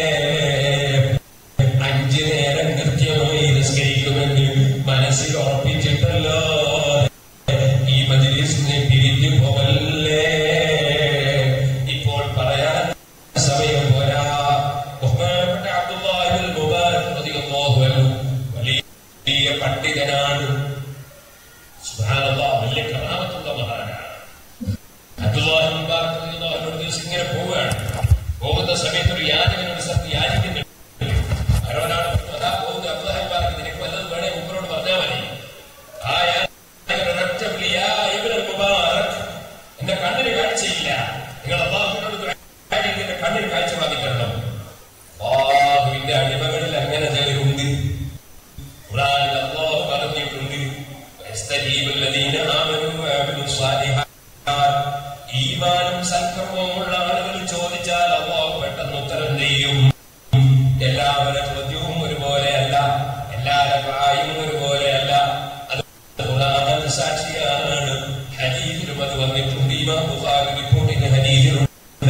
അഞ്ചു നേരം കൃത്യമായി നിസ്കരിക്കുമെന്ന് മനസ്സിൽ ഉറപ്പിച്ചിട്ടല്ലോ ഈ മജ്‌ലിസിനെ പിരിഞ്ഞു പോകല്ലേ. ഇപ്പോൾ പറയാൻ സമയം പോരാ. ബഹുമാനപ്പെട്ട അബ്ദുല്ലാഹി ഇബ്നുൽ മുബാറക് റളിയല്ലാഹു അൻഹു വലിയ പണ്ഡിതനാണ്. സുബ്ഹാനല്ലാഹ്, വലിയ കറാമത്തുള്ള മഹാനാണ്. അബ്ദുല്ലാഹി ഇബ്നുൽ മുബാറക് റളിയല്ലാഹു അൻഹു ഒരു ദിവസം ഇങ്ങനെ പോവുകയാണ്. പോകുന്ന സമയത്ത് ഒരു യാചകനോട് സത്യം യാചിക്കുന്നുണ്ട്. ആരോടാണ് അതാ പോകുന്നത്? അബ്ദുല്ലാഹി ഇബ്നുൽ മുബാറക്, നിനക്ക് വല്ലതും വേണേ മുമ്പറോട് പറഞ്ഞാൽ മതി. ആ യാചകൻ ഒരൊറ്റ വിളി, യാ ഇബ്നുൽ മുബാറക്, എന്റെ കണ്ണിന് കാഴ്ചയില്ല, നിങ്ങൾ അല്ലാഹുവിനോട് എന്റെ കണ്ണിന് കാഴ്ച വാങ്ങിത്തരണം. അല്ലാഹുവിന്റെ അടിമകളിൽ അങ്ങനെ ചിലരുണ്ട്. ഖുർആനിൽ അല്ലാഹു പറഞ്ഞിട്ടുണ്ട്, യസ്തജീബുല്ലദീന ആമനൂ വഅമിലുസ് സാലിഹാത്ത്. ഈമാനും സൽക്കർമ്മവുമുള്ള ആളുകൾ ചോദിച്ചാൽ അല്ലാഹു പെട്ടെന്ന് ഉത്തരം ചെയ്യും. എല്ലാവരുടെ ചോദ്യവും ഒരുപോലെയല്ല, എല്ലാവരുടെ പ്രായവും ഒരുപോലെയല്ല. അത് ഖുർആൻ സാക്ഷിയാണ്. ഹദീസിലും അത് വന്നിട്ടുണ്ട്. ഇമാം ബുഖാരി റിപ്പോർട്ട് ചെയ്യുന്ന ഹദീസിലുണ്ട്,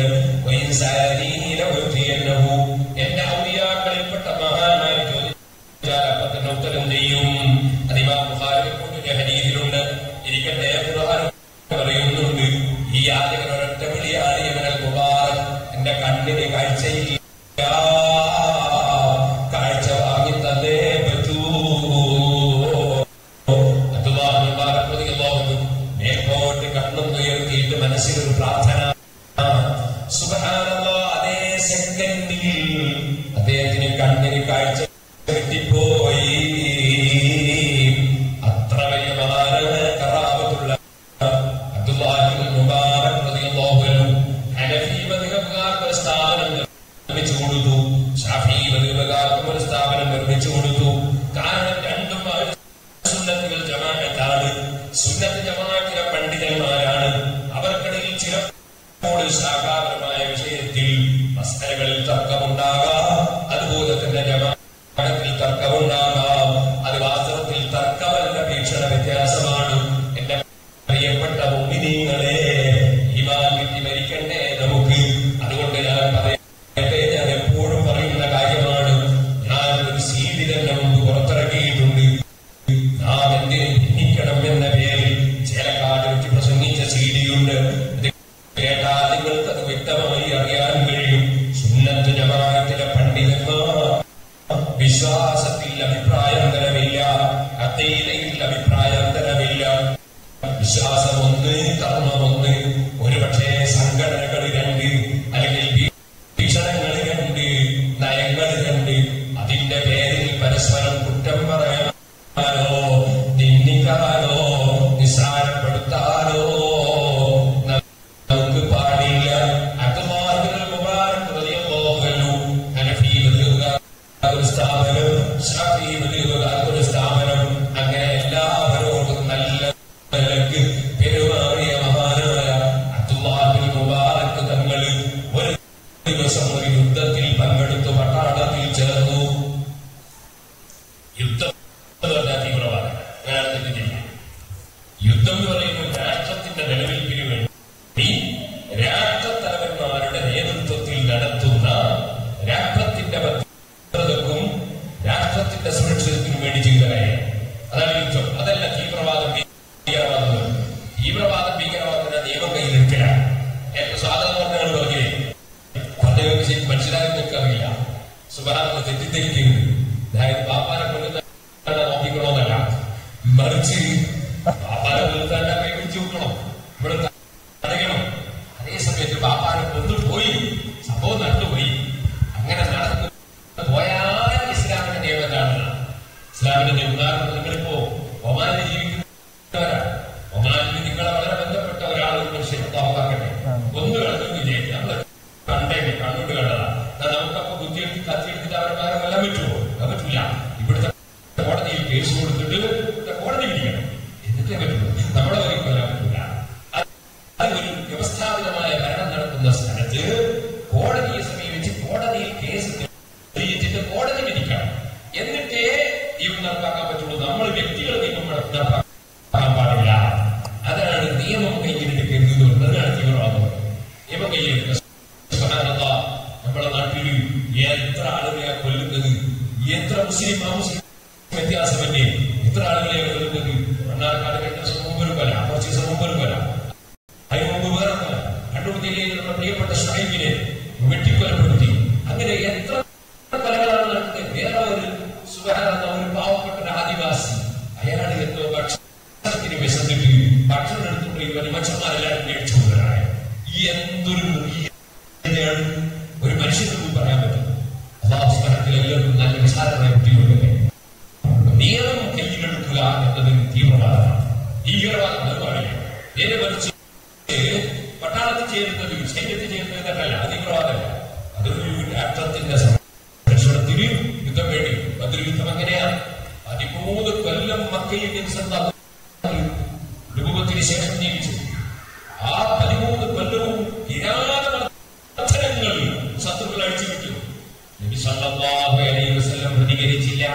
എന്റെ ഔലിയാക്കളിൽപ്പെട്ട മഹാന്മാർ ചോദിച്ചാൽ അപ്പൊ തന്നെ ഉത്തരം ചെയ്യും. അത് ഇമാം ബുഖാരി റിപ്പോർട്ട് ചെയ്യുന്ന ഹദീസിലുണ്ട്. ഇരിക്കട്ടെ, ഖുർആൻ പറയുന്നുണ്ട്, ഈ യാചകൻ ഒരൊറ്റ വിളിയാണ്, ഇബ്നുൽ മുബാറക്, എന്റെ കണ്ണിന് കാഴ്ചയില്ല, കാഴ്ച വാങ്ങി തന്നേ പറ്റൂ. അബ്ദുല്ലാഹി ഇബ്നുൽ മുബാറക് റളിയല്ലാഹു അൻഹു മേൽപോട്ട് കണ്ണും ഉയർത്തിയിട്ട് മനസ്സിലൊരു പ്രാർത്ഥന. സുബ്ഹാനല്ലാഹ്, അതേ സെക്കൻഡിൽ അദ്ദേഹത്തിന് കണ്ണിന് കാഴ്ച കിട്ടിപ്പോയി. അത്ര വലിയ മഹാനാണ്, കറാമത്തുള്ള അബ്ദുല്ലാഹി ഇബ്നുൽ മുബാറക് റളിയല്ലാഹു അൻഹു ഹനഫി മദ്ഹബുകാർക്ക് ഒരു സ്ഥാപനം നിർമ്മിച്ചു കൊടുത്തു, ശാഫി മദ്ഹബുകാർക്കും ഒരു സ്ഥാപനം നിർമ്മിച്ചു കൊടുത്തു. കാരണം രണ്ടും സുന്നത്തുൽ ജമാഅത്താണ്. സുന്നത്ത് ജമാഅത്തിലെ പണ്ഡിതന്മാരാണ്. അവർക്കിടയിൽ ചിലപ്പോൾ ശാഖാപരമായ വിഷയത്തിൽ മസ്അലകളിൽ തർക്കമുണ്ടാകാം, അതുപോലെ തന്നെ ജമാഅത്തിൽ തർക്കമുണ്ടാകാം. അത് വാസ്തവത്തിൽ തർക്കമല്ല, വീക്ഷണ വ്യത്യാസമാണ്. എന്റെ പ്രിയപ്പെട്ട മുഅ്മിനീങ്ങളെ, ഈമാൻ കിട്ടി മരിക്കണ്ടേ നമുക്ക്. അതുകൊണ്ട് ഞാൻ പറയട്ടെ, ഞാൻ എപ്പോഴും പറയുന്ന കാര്യമാണ്. ഞാൻ ഒരു സീഡി തന്നെ മുമ്പ് പുറത്തിറക്കിയിട്ടുണ്ട്. നാം എന്തിന് ഭിന്നിക്കണം എന്ന പേരിൽ ചേലക്കാട് വെച്ച് പ്രസംഗിച്ച സീഡിയുണ്ട്. കേട്ടാൽ നിങ്ങൾക്ക് അത് വ്യക്തമായി അറിയാൻ കഴിയും. സുന്നത്ത് ജമാഅത്തിലെ പണ്ഡിതന്മാർ വിശ്വാസത്തിൽ അഭിപ്രായാന്തരമില്ല, അഖീദയിൽ അഭിപ്രായാന്തരമില്ല. വിശ്വാസം ഒന്ന്, കർമ്മം ഒന്ന്. ഒരുപക്ഷെ സംഘടനകൾ രണ്ട്, അല്ലെങ്കിൽ വീക്ഷണങ്ങൾ രണ്ട്, നയങ്ങൾ രണ്ട്. അതിന്റെ പേരിൽ പരസ്പരം കുറ്റം പറയാനോ നിന്ദിക്കാനോ നിസ്സാരപ്പെടുത്താനോ നമുക്ക് പാടില്ല. അബ്ദുല്ലാഹി ഇബ്നുൽ മുബാറക് റളിയല്ലാഹു അൻഹു ഹനഫി മദ്ഹബുകാർക്ക് ഒരു സ്ഥാപനം, ശാഫി മദ്ഹബുകാർക്ക് ഒരു സ്ഥാപനം, അങ്ങനെ എല്ലാവരോടും നല്ല നിലക്ക് പെരുമാറിയ മഹാനായ അബ്ദുല്ലാഹി ഇബ്നുൽ മുബാറക് തങ്ങൾ ഒരു ദിവസം ഒരു യുദ്ധത്തിൽ പങ്കെടുത്തു, പട്ടാളത്തിൽ ചേർന്നു. യുദ്ധം തീവ്രവാദം, യുദ്ധം എന്ന് പറയുമ്പോൾ രാഷ്ട്രത്തിന്റെ നിലനിൽപ്പിന് വേണ്ടി രാഷ്ട്രത്തലവന്മാരുടെ നേതൃത്വത്തിൽ നടത്തുന്ന രാഷ്ട്രത്തിന്റെ ഭദ്രതക്കും രാഷ്ട്രത്തിന്റെ സുരക്ഷിതത്തിനും വേണ്ടി ചെയ്യുന്ന കാര്യം, അതാണ് യുദ്ധം. അതല്ല തീവ്രവാദം, ഭീകരവാദം. തീവ്രവാദം ഭീകരവാദത്തിന്റെ നിയമം കയ്യിലെടുക്കലാണ്. ഏറ്റവും സാധാരണ പറഞ്ഞാണ് പറഞ്ഞത്, അദ്ദേഹം ശരി മനസ്സിലാക്കി അറിയില്ല, സുബഹാനല്ലാഹ് തെറ്റിദ്ധരിക്കുന്നു. അതായത് പാപ്പാനെ കൊല്ലുന്ന നോക്കിക്കണമെന്നല്ല, മറിച്ച് പാപ്പാനെ കൊല്ലുന്ന കൈ പിടിച്ചു നോക്കണം, ഇവിടെ തടയണം. അതേ സമയത്ത് പാപ്പാനെ കൊന്നു പോയി, സംഭവം നട്ടുപോയി. അങ്ങനെ നടന്നു പോയാൽ ഇസ്ലാമിന്റെ നിയമം എന്താണ്? ഇസ്ലാമിന്റെ ഉദാഹരണം, നിങ്ങളിപ്പോ ഒമാനിൽ ജീവിക്കുന്നവരാണ്. ഒമാനിൽ നിങ്ങളെ വളരെ ബന്ധപ്പെട്ട ഒരാൾ മനുഷ്യൻ താമസാക്കട്ടെ, ഒന്ന് കണ്ടു വിജയിക്കും, നമ്മള് കണ്ടേ കണ്ണോട് വെട്ടിക്കൊലപ്പെടുത്തി. അങ്ങനെ എത്ര കൊലകളാണ് നടന്നത്. വേറെ ഒരു സുഖാന ഒരു പാവപ്പെട്ട ഒരു ആദിവാസി, അയാൾ എന്തോ ഭക്ഷണത്തിന് വിശന്നിട്ട് ഭക്ഷണം എടുത്തുകൊണ്ട് ഇവർ മനുഷ്യന്മാരെല്ലാം മേടിച്ചു കൊണ്ടുവരാണ്. ഈ എന്തൊരു ഒരു മനുഷ്യർക്ക് പറയാൻ പറ്റും. അള്ളാഹു സുബ്ഹാനഹു എല്ലാവർക്കും നല്ല വിശാലമായ കുട്ടികളുടെ നിയമം കയ്യിലെടുക്കുക എന്നത് തീവ്രവാദമാണ്. ഭീകരവാദം എന്ന് പറയും. നേരെ മറിച്ച് പട്ടാളത്തിൽ ചേരുന്നത് സൈന്യത്തിൽ ചേരുന്നത് എന്നല്ല, തീവ്രവാദമല്ല. അതൊരു രാഷ്ട്രത്തിന്റെ സംരക്ഷണത്തിന് യുദ്ധം വേണ്ടി. അതൊരു യുദ്ധം എങ്ങനെയാണ്? പതിമൂന്ന് കൊല്ലം മക്കയിൽ രൂപത്തിന് ശേഷം ജീവിച്ചു. ആ പതിമൂന്ന് കൊല്ലവും നിരാധനങ്ങൾ ശത്രുക്കൾ അഴിച്ചുവിട്ടു. നബി സല്ലല്ലാഹു അലൈഹി വസല്ലം പ്രതികരിച്ചില്ല.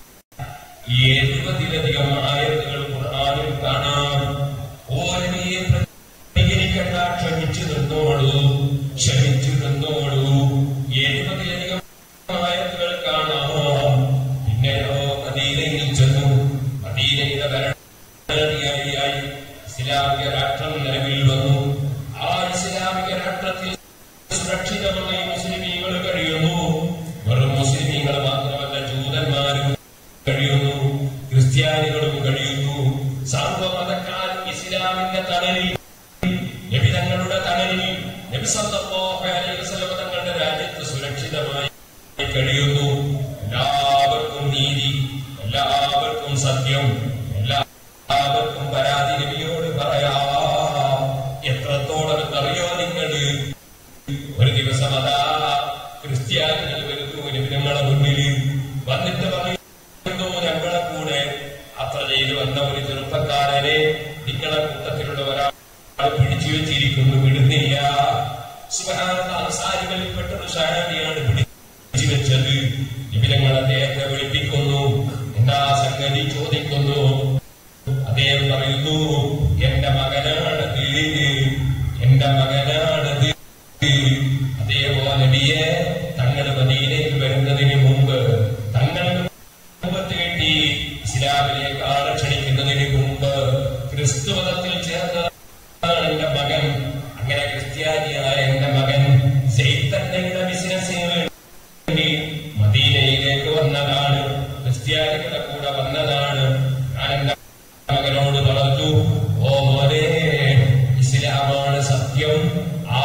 എഴുപതിലധികം ആയത്തുകൾ ഖുർആനിൽ കാണാം. ഓരോ പ്രതികരിക്കണ്ട, ക്ഷമിച്ചു നിന്നോളൂ, ക്ഷമിച്ചു നിന്നോളൂ. എഴുപതിലധികം ആയത്തുകൾ കാണാം. പിന്നെയോ മദീനയിൽ ചെന്നു. മദീനയുടെ ഭരണാധികാരിയായി ഇസ്ലാമിക രാഷ്ട്രം നിലവിൽ വന്നു. ആ ഇസ്ലാമിക രാഷ്ട്രത്തിൽ സുരക്ഷിതമായി മുസ്ലിമീങ്ങൾ കഴിയുന്നു. വെറും മുസ്ലിമീങ്ങൾ മാത്രമല്ല, ജൂതന്മാരും കഴിയുന്നു, ക്രിസ്ത്യാനികളും കഴിയുന്നു. സർവ്വമതക്കാരും ഇസ്ലാമിന്റെ തണലിൽ, നബി തങ്ങളുടെ തണലിൽ, നബി സല്ലല്ലാഹു അലൈഹി വസല്ലം തങ്ങളുടെ രാജ്യത്ത് സുരക്ഷിതമായി കഴിയുന്നു. എല്ലാവർക്കും നീതി, എല്ലാവർക്കും സത്യം, എല്ലാവർക്കും പരാതി നബിയോട് പറയാം. എത്രത്തോളം എന്നറിയോ നിങ്ങൾ? ഒരു ദിവസം അതാ ക്രിസ്ത്യാനികൾ വരുന്നു നബി തങ്ങളുടെ മുന്നിൽ. വന്നിട്ട് പറയുന്നു, ഞങ്ങളെ കൂടെ യാത്ര ചെയ്ത് വന്ന ഒരു ചെറുപ്പക്കാരനെ നിങ്ങളെ കൂട്ടത്തിലുള്ള ഒരാൾ പിടിച്ചു വെച്ചിരിക്കുന്നു, വിടുന്നില്ല. സുബ്ഹാനല്ലാഹ്, അൻസാരികളിൽപ്പെട്ട ഒരു സഹാബിയാണ് പിടിച്ചു വെച്ചത്. നബി തങ്ങൾ അദ്ദേഹത്തെ വിളിപ്പിക്കുന്നു. എന്താ സംഗതി ചോദിക്കുന്നു. അദ്ദേഹം പറയുന്നു, എന്റെ മകനാണത്, എന്റെ മകനാണത്. അതേപോലെ നബിയെ, തങ്ങൾ മദീനയിൽ വരുന്നതിന് മുമ്പ്, തങ്ങളുടെ മുമ്പത്ത് വേണ്ടി ഇസ്ലാമിലേക്ക് ആളെ ക്ഷണിക്കുന്നതിന് മുമ്പ് ക്രിസ്തു മതത്തിൽ ചേർന്നതാണ് എന്റെ മകൻ. അങ്ങനെ ക്രിസ്ത്യാനിയായ എന്റെ മകൻ സൈത്തങ്ങളുടെ ബിസിനസ്സിന് വേണ്ടി മദീനയിലേക്ക് വന്നതാണ്, ക്രിസ്ത്യാനികളുടെ കൂടെ വന്നതാണ്. ഞാൻ എന്റെ മകനോട് പറഞ്ഞു, ഓ മോനെ, ഇസ്ലാമാണ് സത്യം. ആ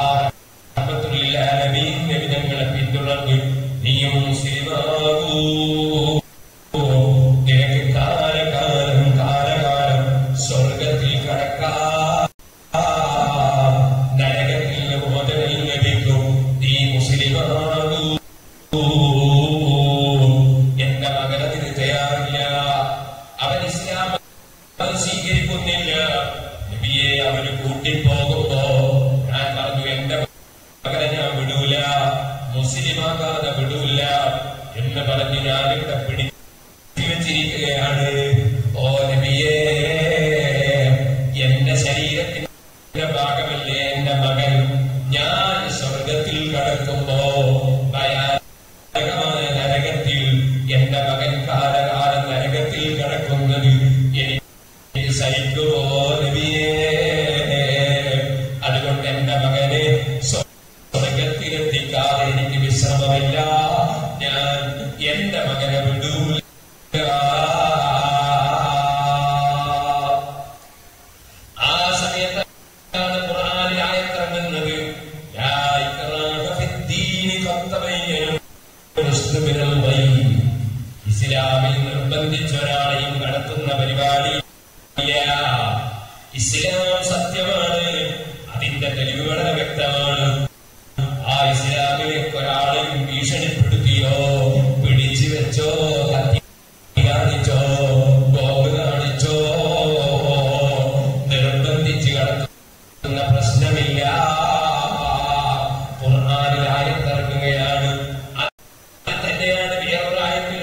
നബി ഞങ്ങളെ പിന്തുടർന്ന് നീയും മുസ്ലിമാകൂ. നിനക്ക് കാലകാലം കാലകാലം സ്വർഗത്തിൽ കടക്കാം, നരകത്തിൽ മോചനം ലഭിക്കും. നീ മുസ്ലിമാകൂ. എന്റെ മകനത്തിന് തയ്യാറില്ല. അവൻ ഇസ്ലാം സ്വീകരിക്കുന്നില്ല. നബിയെ അവന് കൂട്ടിപ്പോകുമ്പോ ഞാൻ പറഞ്ഞു, എന്റെ മകനെ ഞാൻ വിടൂല, മുസ്ലിമാകാതെ വിടൂല എന്ന് പറഞ്ഞ് ഞാനിവിടെ പിടിച്ചു വെച്ചിരിക്കുകയാണ്. ഓ നബിയേ, എന്റെ ശരീരത്തിന്റെ ഭാഗമല്ലേ എന്റെ മകൻ. ഞാൻ സ്വർഗത്തിൽ കടക്കുമ്പോ ഭയാനകമായ നരകത്തിൽ എന്റെ മകൻ കാലകാലം നരകത്തിൽ കടക്കുന്നത് എനിക്ക് സഹിക്കുമോ നബിയേ? അതുകൊണ്ട് എന്റെ മകനെ സ്വർഗത്തിലെത്തിക്കാതെ എനിക്ക് വിശ്രമമില്ല. ഞാൻ എന്റെ മകനെ വിടൂല. ആ സമയത്താണ് ഖുർആനിൽ ആയത്തിറങ്ങുന്നത്. ഇസ്ലാമിൽ നിർബന്ധിച്ച ഒരാളെയും നടത്തുന്ന പരിപാടി ഇസ്ലാം സത്യമാണ്. അതിന്റെ തെളിവ് വളരെ വ്യക്തമാണ്. ആ ഇസ്ലാമിലേക്ക് ഒരാളെയും ഭീഷണിപ്പെടുത്തിയോ, പിടിച്ചു വെച്ചോ, കാണിച്ചോ, ബോംബ് കാണിച്ചോ, നിർബന്ധിച്ച് കടത്തുന്ന പ്രശ്നമില്ല. ഖുർആനിൽ ആയത്തിറങ്ങുകയാണ്. അത് തന്നെയാണ് വേറൊരായത്തിൽ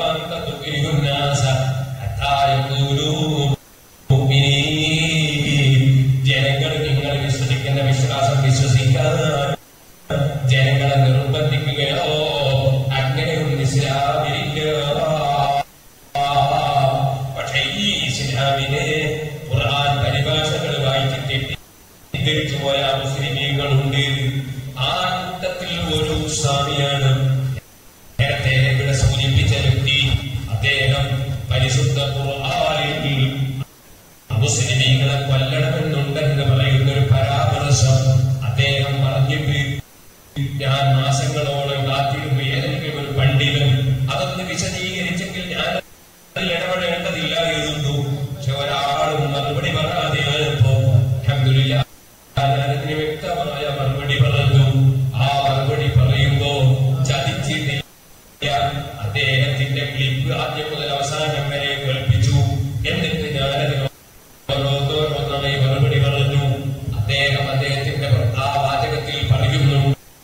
ജനങ്ങൾ നിങ്ങൾ വിശ്വസിക്കുന്ന വിശ്വാസം വിശ്വസിക്കാൻ ജനങ്ങളെ നിർബന്ധിക്കുകയോ അങ്ങനെയൊന്നും ഇസ്ലാമില്ല. പക്ഷെ ഈ ഇസ്ലാമിനെ ഖുർആൻ പരിഭാഷകൾ വായിച്ച് തെറ്റിദ്ധരിച്ചു പോയ മുസ്ലിമീങ്ങളുണ്ട്. ആ ആ കൂട്ടത്തിൽ ഒരു സ്വാമിയാണ് നേരത്തെ ഇവിടെ സൂചിപ്പിച്ച വ്യക്തി. അദ്ദേഹം പരിശുദ്ധ ഖുർആനിൽ മുസ്ലിമീങ്ങളെ കൊല്ലണമെന്നുണ്ടെന്ന് പറയുന്ന ഒരു പരാമർശം അദ്ദേഹം പറഞ്ഞിട്ട് ഞാൻ മാസങ്ങളോളം കാത്തിരുന്നു ഏതെങ്കിലും ഒരു പണ്ഡിതൻ അതൊന്ന് വിശദീകരിച്ചെങ്കിൽ ഞാൻ അതിൽ ഇടപെടേണ്ടതില്ലായിരുന്നു. പക്ഷെ ഒരാളും മറുപടി പറയാതെ ആയപ്പോ അൽഹംദുലില്ലാഹ് ഞാനതിന് വ്യക്തമായ മറുപടി പറഞ്ഞു. ആ മറുപടി പറയുമ്പോ ചതിച്ചിട്ടില്ല. അദ്ദേഹത്തിന്റെ ക്ലിപ്പ് ആദ്യം മുതൽ അവസാനം വരെ കേൾപ്പിച്ചു. എന്നിട്ട് ഞാനതിന് ഓരോന്നോരോന്നായി മറുപടി പറഞ്ഞു. അദ്ദേഹം അദ്ദേഹത്തിന്റെ ആ വാചകത്തിൽ പറയുന്നു,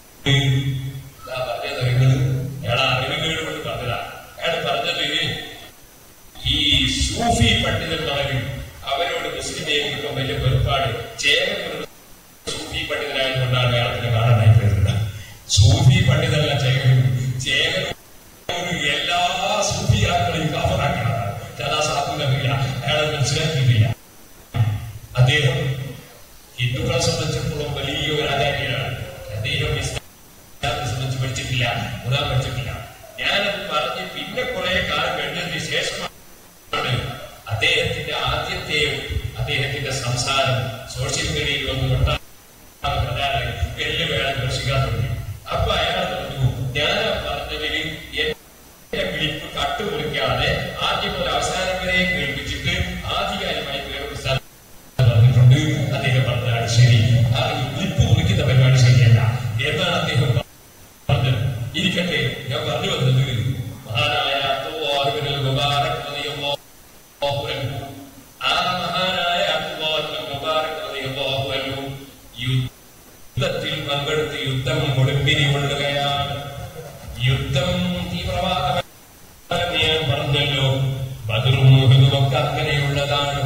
പറഞ്ഞത് അയാൾ അറിവുകേട് കൊണ്ട് പറഞ്ഞതാ. അയാൾ പറഞ്ഞത് ഈ സൂഫി പണ്ഡിതന്മാരും അവരോട് മുസ്ലിമേക്കൊക്കെ വലിയ വെറുപ്പാട്. ചേകനൊരു സൂഫി പണ്ഡിതനായതുകൊണ്ടാണ് അയാളത്തിന് കാണാനായി വരുന്നത്. സൂഫി പണ്ഡിതല്ല ചേകനും. ചേകനും എല്ലാ സൂഫിയാക്കളെയും കാഫറാക്കിയതാണ്. ചലാസാക്കില്ല, അയാളെ മനസ്സിലാക്കിയിട്ടില്ല. അദ്ദേഹം ഹിന്ദുക്കളെ സംബന്ധിച്ചിടത്തോളം വലിയ ഒരു ആചാര്യനാണ്. അദ്ദേഹം ഇസ്ലാമിനെ സംബന്ധിച്ച് പഠിച്ചിട്ടില്ല, ഖുർആൻ പഠിച്ചിട്ടില്ല. ഞാനത് പറഞ്ഞ് പിന്നെ കുറെ കാലം കഴിഞ്ഞതിന് ശേഷമാണ് അദ്ദേഹത്തിന്റെ ആദ്യത്തെ അദ്ദേഹത്തിന്റെ സംസാരം സോഷ്യൽ മീഡിയയിൽ വന്നു വെല്ലുവേള ദർശിക്കാൻ തുടങ്ങി. അപ്പൊ അയാൾ പറഞ്ഞു, ഞാൻ പറഞ്ഞതിൽ എന്റെ ക്ലിപ്പ് കട്ടുമുറിക്കാതെ ആദ്യം മുതൽ അവസാനം വരെ കേൾപ്പിച്ചിട്ട് ആധികാരികമായി പറഞ്ഞിട്ടുണ്ട്. അദ്ദേഹം പറഞ്ഞതാണ് ശരി, ആ ക്ലിപ്പ് മുറിക്കുന്ന പരിപാടി ശരിയല്ല എന്നാണ് അദ്ദേഹം പറഞ്ഞത്. ഇരിക്കട്ടെ, ഞാൻ പറഞ്ഞു വന്നത് മഹാനായ അബ്ദുല്ലാഹിബ്നുൽ മുബാറക് റളിയല്ലാഹു അൻഹു, ആ മഹാനായ അബ്ദുല്ലാഹിബ്നുൽ മുബാറക് റളിയല്ലാഹു അൻഹു യുദ്ധത്തിൽ പങ്കെടുത്ത് യുദ്ധം കൊടുമ്പിരി കൊള്ളുകയാണ്. യുദ്ധം തീവ്രവാദം ഞാൻ പറഞ്ഞല്ലോ. ബദറും ഉഹുദും ഒക്കെ അങ്ങനെയുള്ളതാണ്.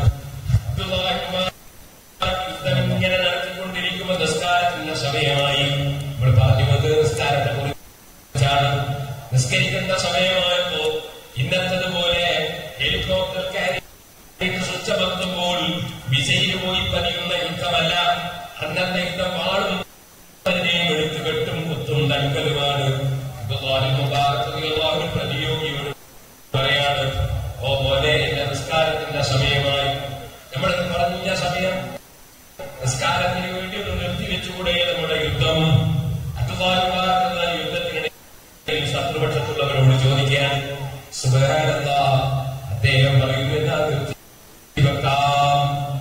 യുദ്ധം ഇങ്ങനെ നടത്തിക്കൊണ്ടിരിക്കുമ്പോൾ നിസ്കാരത്തിന്റെ സമയമായി. നമ്മൾ പറഞ്ഞത് നിസ്കാരത്തെ കുറിച്ചാണ്. നിസ്കരിക്കുന്ന സമയമായപ്പോ ഇന്നത്തതുപോലെ ഹെലികോപ്റ്റർ കയറി സ്വിച്ചമർത്തുമ്പോൾ വിജയിൽ പോയി പതിയുന്ന യുദ്ധമല്ല. അന്നത്തെ യുദ്ധം വാളും എടുത്തു കെട്ടും കുത്തും തൽക്കലുമാണ്. പ്രതിയോഗിയോട് പറയാണ്, ഓ പോലെ എന്റെ നിസ്കാരത്തിന്റെ സമയമായി. നമ്മൾ പറഞ്ഞ സമയം നിസ്കാരത്തിന് വേണ്ടി ഒന്ന് നിർത്തിവെച്ചുകൂടെ നമ്മുടെ യുദ്ധം? അതുമാരുമാകുന്ന യുദ്ധത്തിനിടയിൽ ശത്രുപക്ഷത്തുള്ളവരോട് ചോദിക്കാൻ സുബ്ഹാനല്ലാഹ് അദ്ദേഹം പറയുന്നു, എന്നാ നിർത്തിവെക്കാം.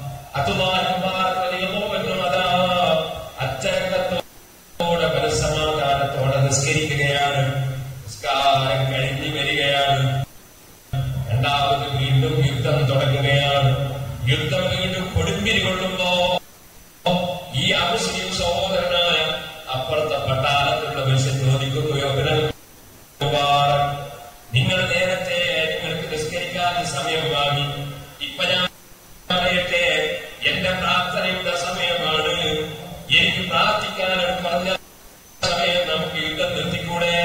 അച്ചടക്കത്തോടെ മനസ്സമാധാനത്തോടെ നിസ്കരിക്കുകയാണ്. നിസ്കാരം കഴിഞ്ഞു വരികയാണ്. രണ്ടാമത് വീണ്ടും യുദ്ധം തുടങ്ങുകയാണ്. യുദ്ധം വീണ്ടും കൊടുമ്പിരി കൊള്ളുമ്പോ ഈ അമുസ്ലിം സഹോദരനായ അപ്പുറത്തെ പട്ടാളത്തിലുള്ള മനുഷ്യൻ ചോദിക്കുന്നു, മുബാറക്, നിങ്ങൾ നേരത്തെ നിങ്ങൾക്ക് നിസ്കരിക്കാൻ സമയം വാങ്ങി. ഇപ്പൊ ഞാൻ പറയട്ടെ, എന്റെ പ്രാർത്ഥനയുടെ സമയമാണ്. എനിക്ക് പ്രാർത്ഥിക്കാനാണ് പറഞ്ഞ സമയം. നമുക്ക് യുദ്ധം നിർത്തിക്കൂടെ?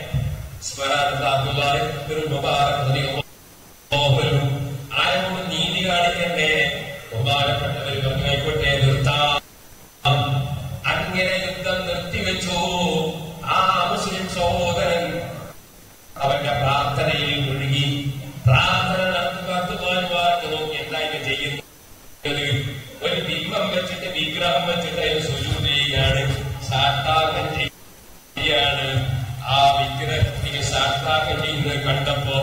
ആരോടും നീതി കാണിക്കണ്ടേ? ബഹുമാനപ്പെട്ടവർ പറഞ്ഞായിക്കോട്ടെ, നിർത്താം. അങ്ങനെ യുദ്ധം നിർത്തിവെച്ചു. ആ മുസ്ലിം സഹോദരൻ അവന്റെ പ്രാർത്ഥനയിൽ മുഴുകി. പ്രാർത്ഥന നടത്തുവാൻ നോക്കി എന്തായാലും ചെയ്യുന്നത്? ഒരു ബിംബം വെച്ചിട്ട് വിഗ്രഹം വെച്ചിട്ട് അതിന് സുജൂദ് ചെയ്യുകയാണ്, സാഷ്ടാംഗം ചെയ്യാണ്. ആ വിഗ്രഹത്തിന് സാഷ്ടാംഗം ചെയ്യുന്നത് കണ്ടപ്പോ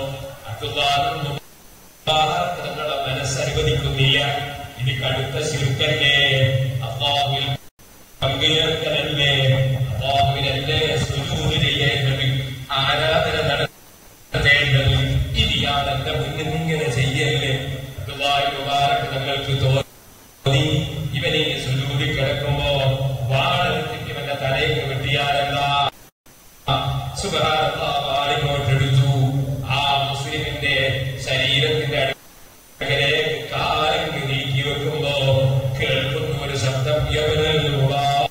തങ്ങളുടെ മനസ്സനുവദിക്കുന്നില്ല. ഇത് കടുത്ത ശിർക്കല്ലേ, അല്ലാഹുവിൽ പങ്കുചേർക്കലല്ലേ, അല്ലാഹുവിനല്ലേ സുജൂദ് ചെയ്യേണ്ടത്, ആരാധന നടത്തേണ്ടത്. ഇത് ഇയാൾ എന്റെ മുന്നിൽ ഇങ്ങനെ ചെയ്യല്ലേ? അബ്ദുല്ലാഹി മുബാറക് തങ്ങൾക്ക് തോന്നി, ഇവനെ സുജൂദിൽ കിടക്കുമ്പോ വാളെടുത്തിട്ട് ഇവന്റെ തലയിൽ വെട്ടിയാലെന്താ? സുബ്ഹാനല്ലാഹ്, വാളിങ്ങോട്ടെടുത്തു. ആ മുസ്ലിമിന്റെ ശരീരത്തിന്റെ അടുക്കലേക്ക് കാലിന് നീക്കി വെക്കുമ്പോ കേൾക്കുന്ന ഒരു ശബ്ദം, യബ്നുൽ മുബാറക്,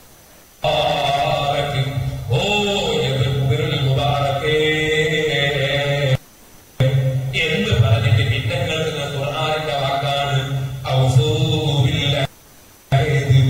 ഓ യബ്നുൽ മുബാറക് എന്ന് പറഞ്ഞിട്ട് പിന്നെ കേൾക്കുന്ന ഖുർആനിന്റെ വാക്കാണ്, ഔഫൂ ബിൽ അഹദ്,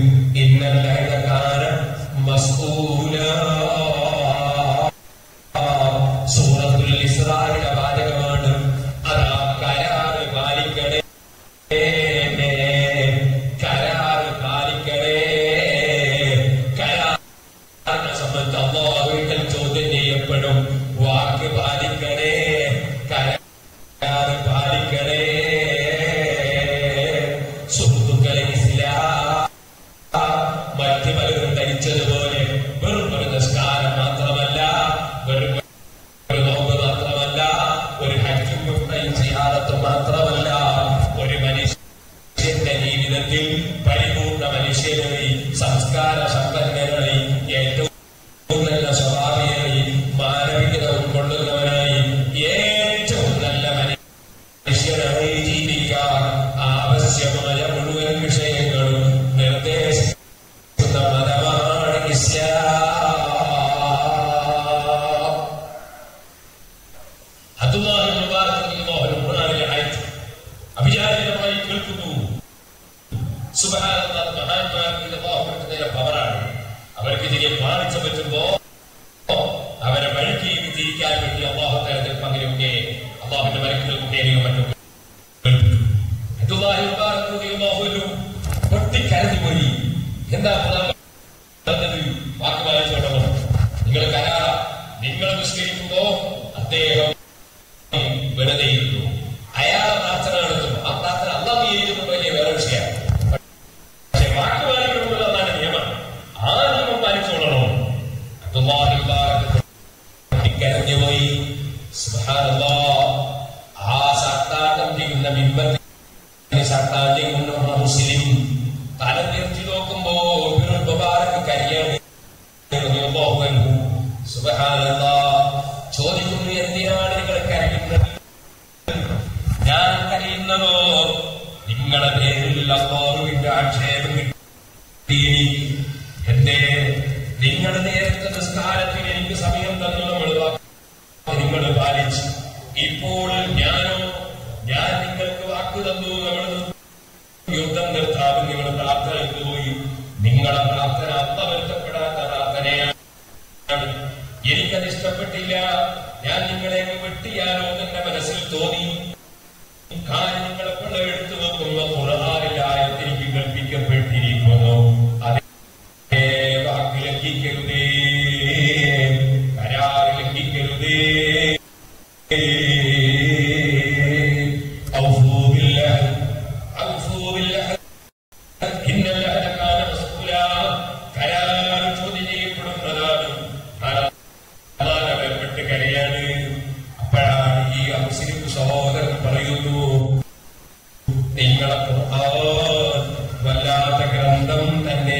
മനുഷ്യനായി, സംസ്കാര സമ്പന്നനായി, ഏറ്റവും നല്ല സ്വഭാവിയായി, മാനവികത ഉൾക്കൊള്ളുന്നവനായി, ഏറ്റവും നല്ല മനുഷ്യനായി ജീവിക്കാൻ ആവശ്യമായ മുഴുവൻ വിഷയങ്ങളും നിർദ്ദേശിക്കുന്ന മതമാണ് ഇസ്ലാം. അഭിചാരിതമായി കേൾക്കുന്നു. സുബ്ഹാനല്ലാഹ്, മഹാന്മാർക്ക് അല്ലാഹുവിന്റെ പവറാണ്. അവർക്ക് ഇതിനെ പാലിച്ചു പറ്റുമ്പോ അവരെ വഴിക്ക് തിരിക്കാൻ വേണ്ടി അല്ലാഹു തആല അങ്ങനെയൊക്കെ അല്ലാഹുവിന്റെ മലക്കുകളുടെ മറ്റും പൊട്ടിക്കരഞ്ഞു പോയി. എന്താ വാക്ക് വായിച്ചോട്ടോ, നിങ്ങൾ കരാ നിങ്ങൾ നിസ്കരിക്കുമ്പോ അദ്ദേഹം വെറുതെ ഇരുന്നു, അയാളെ പ്രാർത്ഥന നടത്തുന്നു. ആ പ്രാർത്ഥന അല്ലാഹു ചെയ്യുന്നുണ്ടോ വലിയ വേറെ വിഷയമാണ്. പക്ഷെ വാക്ക് പാലിക്കണമെന്നുള്ളതാണ് നിയമം. ആ നിയമം പാലിച്ചോളണോ. പൊട്ടിക്കരഞ്ഞുപോയി. സുബ്ഹാനല്ലാഹ്, ആ സർത്താനം ചെയ്യുന്ന മിമ്പത്തിൽ സർത്താൻ ചെയ്യുന്ന മുസ്ലിം തല നിർത്തി നോക്കുമ്പോ മുബാറക്ക് കരിയാണ്. സുബ്ഹാനല്ലാഹ്, ചോദിക്കുന്നു, എന്തിനാണ് നിങ്ങൾ കരയുന്നത്? ഞാൻ കരയുന്നതോ നിങ്ങളുടെ പേരിൽ അല്ലാഹുവിന്റെ ആക്ഷേപം കിട്ടി. എന്റെ നിങ്ങളുടെ നേരത്തെ നിസ്കാരത്തിന് എനിക്ക് സമയം തന്നു, നമ്മൾ നിങ്ങൾ പാലിച്ചു. ഇപ്പോൾ ഞാനോ ഞാൻ നിങ്ങൾക്ക് വാക്ക് തന്നു, നമ്മൾ യുദ്ധം നിർത്താനും നിങ്ങൾ പ്രാർത്ഥനയ്ക്ക് പോയി. നിങ്ങളുടെ പ്രാർത്ഥന അർത്ഥവരുത്തപ്പെടാത്ത പ്രാർത്ഥനയാണ്. എനിക്കത് ഇഷ്ടപ്പെട്ടില്ല. ഞാൻ നിങ്ങളെ വെട്ടിയാലോ എന്റെ മനസ്സിൽ തോന്നി. കാര്യങ്ങളെ കൊണ്ട് എടുത്തു നോക്കുന്ന ഖുർആനിൽ ആയത്തിലേക്ക് കൽപ്പിക്കപ്പെട്ടിരിക്കുന്നു. അതേ വാക്ക് ലംഘിക്കരുതേ, കരാർ ലംഘിക്കരുതേ. നിങ്ങളെ വല്ലാത്ത ഗ്രന്ഥം തന്നെ,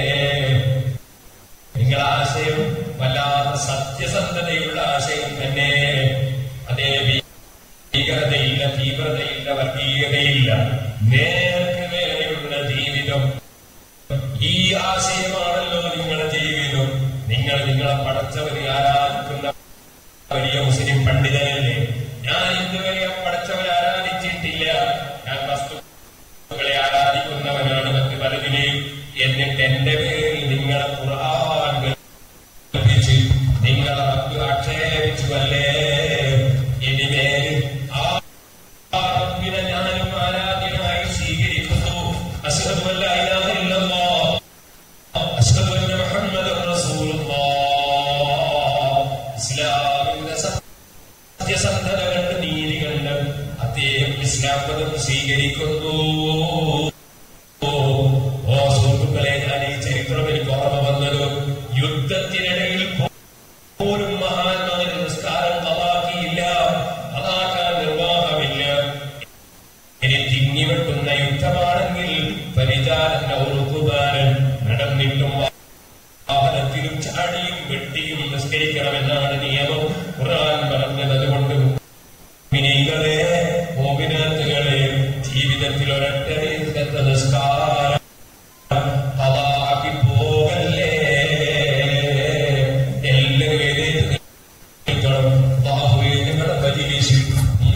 നിങ്ങളെ ആശയം വല്ലാത്ത സത്യസന്ധതയുള്ള ആശയം തന്നെ. അതേ ഭീകരതയില്ല, തീവ്രതയില്ല, വർഗീയതയില്ല, നേർക്ക് നേരെയുള്ള ജീവിതം. ഈ ആശയമാണല്ലോ നിങ്ങളുടെ ജീവിതം. നിങ്ങൾ നിങ്ങളെ പടച്ചവരെ ആരാധിക്കുന്ന വലിയ മുസ്ലിം പണ്ഡിതനല്ലേ. ഞാൻ ഇതുവരെ പടച്ചവരെ ആരാധിച്ചിട്ടില്ല. ഞാൻ വസ്തുക്കളെ ആരാധിക്കുന്നവനാണ് മറ്റ് പലതിനെയും. എന്നിട്ട് എന്റെ പേരിൽ നിങ്ങളെ ഖുർആൻ കൽപ്പിച്ച് നിങ്ങളെ റബ്ബ് ആക്ഷേപിച്ചുവല്ലേ. ഇനിമേൽ ആ റബ്ബിനെ ഞാനും ആരാധ്യനായി സ്വീകരിക്കുന്നു. അശ്ഹദു അല്ലാ ഇലാഹ ഇല്ലല്ലാഹ് അശ്ഹദു അന്ന മുഹമ്മദൻ റസൂലുള്ളാഹ്. ഇസ്ലാമിന്റെ സത്യസന്ധത കണ്ട്, നീതി കണ്ട് അദ്ദേഹം ഇസ്ലാം മതം സ്വീകരിക്കുന്നു. ഓ സുഹൃത്തുക്കളെ, ഞാൻ ഈ ചരിത്രം എനിക്ക് ഓർമ്മ വന്നത് യുദ്ധത്തിനിടയിൽ പോലും മഹാന്മാർ നിസ്കാരം അതാക്കിയില്ല, അതാക്കാൻ നിർവാഹമില്ല. ഇനി തിങ്ങിവെട്ടുന്ന യുദ്ധമാണെങ്കിൽ പരിചാരൻ ഔറുകുബാരൻ നടന്നിട്ടും വാഹനത്തിലും ചാടിയും വെട്ടിയും നിസ്കരിക്കണമെന്നാണ് നിയമം ഖുർആൻ പറഞ്ഞത്. അതുകൊണ്ട് മിനികളെ, മോമിനാത്തുകളെ, ജീവിതത്തിൽ ഒരൊറ്റ നിസ്കാരം അതാക്കി പോകല്ലേ. എല്ലാവരും എഴുന്നേറ്റ് നിൽക്കണം. ബാഹുവേ, നിങ്ങളുടെ മജ്‌ലിസിൽ ഈ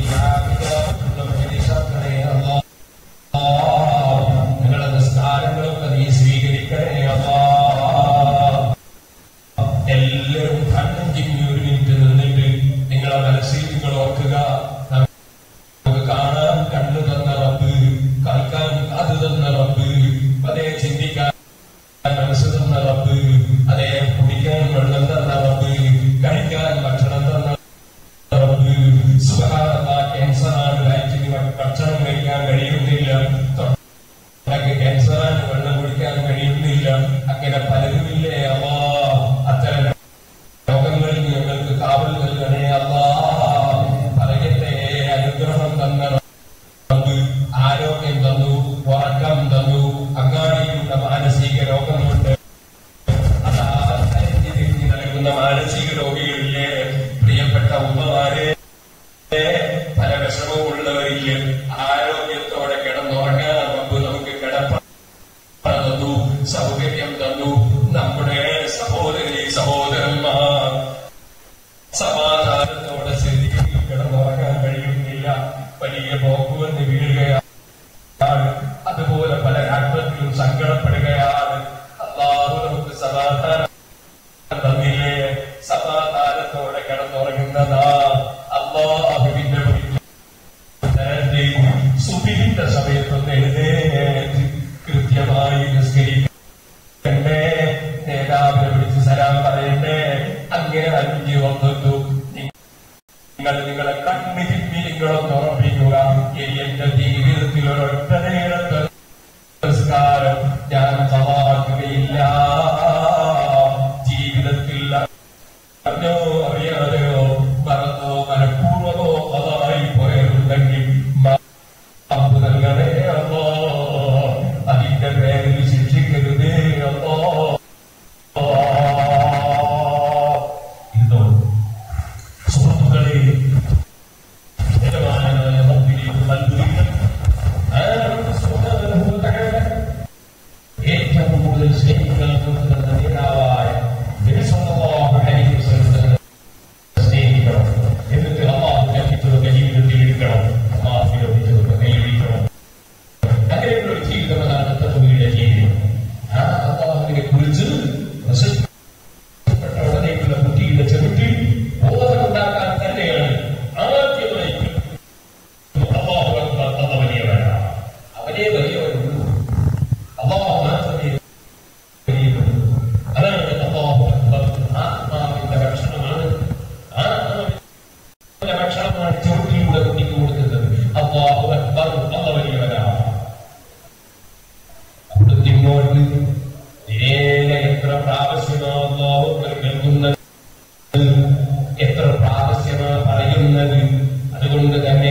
നിങ്ങളുടെ നിസ്കാരങ്ങളൊക്കെ നീ സ്വീകരിക്കണേ. എല്ലാവരും കണ്ണും ചിമ്മി ഒരു മിനിറ്റ് മാനസിക രോഗികളിലെ പ്രിയപ്പെട്ട ഉമ്മമാരെ, പല വിഷമമുള്ളവരില് ആരോഗ്യത്തോടെ കിടന്നുറങ്ങാൻ റബ്ബ് നമുക്ക് കിടപ്പ തന്നു, സൗകര്യം തന്നു. നമ്മുടെ സഹോദരി സഹോദരന്മാർ സമാധാനത്തോടെ ശരീരത്തിൽ കിടന്നുറങ്ങാൻ കഴിയുന്നില്ല, വലിയ പോക്കുവന്ന് വീഴുകയാണ്, അതുപോലെ പല ആത്മത്തിലും സങ്കടപ്പെടുകയാണ്. അല്ലാഹു നമുക്ക് സമാധാനം തന്നില്ലേ? സമാധാനത്തോടെ കിടന്നുറങ്ങുന്ന നാം അല്ലാഹുവിന്റെ നേരത്തെ സുബഹിന്റെ സമയത്തൊന്ന് എഴുന്നേറ്റ് കൃത്യമായി നിസ്കരിക്കണ്ടേ, നേതാവിനെ വിളിച്ച് സലാം പറയണ്ടേ. അങ്ങനെ അഞ്ചു വന്നു നിങ്ങൾ നിങ്ങളെ കണ്ണു ചിമ്മി നിങ്ങളൊന്ന് ഉറപ്പിക്കുക, എന്റെ ജീവിതത്തിൽ ഒരൊറ്റ നേരത്തെ സംസ്കാരം ഞാൻ സമാക്കുകയില്ല. ജീവിതത്തിൽ അറിഞ്ഞോ അറിയാതെയോ മറന്നോ മനഃപൂർവ്വമോ അതായി പോയതുണ്ടെങ്കിൽ മാപ്പ് നൽകണേ അല്ലോ, അതിന്റെ പേരിൽ ശിക്ഷിക്കരുതേ അല്ലോ. ഇതോ സുഹൃത്തുക്കളെ, ഏറ്റവും കൂടുതൽ സ്നേഹിക്കാൻ കൊടുക്കുന്ന നേതാവായ സ്നേഹിക്കണം, എന്നിട്ട് അള്ളാഹു കൽപ്പിച്ചതൊക്കെ ജീവിതത്തിൽ എടുക്കണം, അള്ളാഹു വിരോധിച്ചതൊക്കെ കൈയിടിക്കണം. അങ്ങനെയുള്ള ഒരു ജീവിതമാണ് തത്വയുടെ ജീവിതം. ആ അള്ളാഹുവിനെ കുറിച്ച് പ്രശസ്തിപ്പെട്ട ഉടനെയുള്ള കുട്ടിയുടെ ചെറുട്ടിൽ ബോധമുണ്ടാക്കാൻ തന്നെയാണ് ആദ്യമായി അള്ളാഹു അക്ബർ വലിയവനാണ്. അവനെ വലിയവനുള്ളൂ, അള്ളാഹു മാത്രമേ വലിയവനുള്ളൂ. അതാണ് അള്ളാഹു അക്ബർ. ആത്മാവിന്റെ ഭക്ഷണമാണ്, ആത്മാവിന്റെ ഭക്ഷണമാണ് ചെറുട്ടിലൂടെ കുട്ടിക്ക് കൊടുക്കുന്നത്. അള്ളാഹു അക്ബർ, അള്ള വലിയവനാണ്. കൊടുത്തിങ്ങോട്ട് ദിനേന എത്ര പ്രാവശ്യമാണ് അള്ളാഹു അക്ബർ കേൾക്കുന്നത്, എത്ര പ്രാവശ്യമാണ് പറയുന്നത്. അതുകൊണ്ട് തന്നെ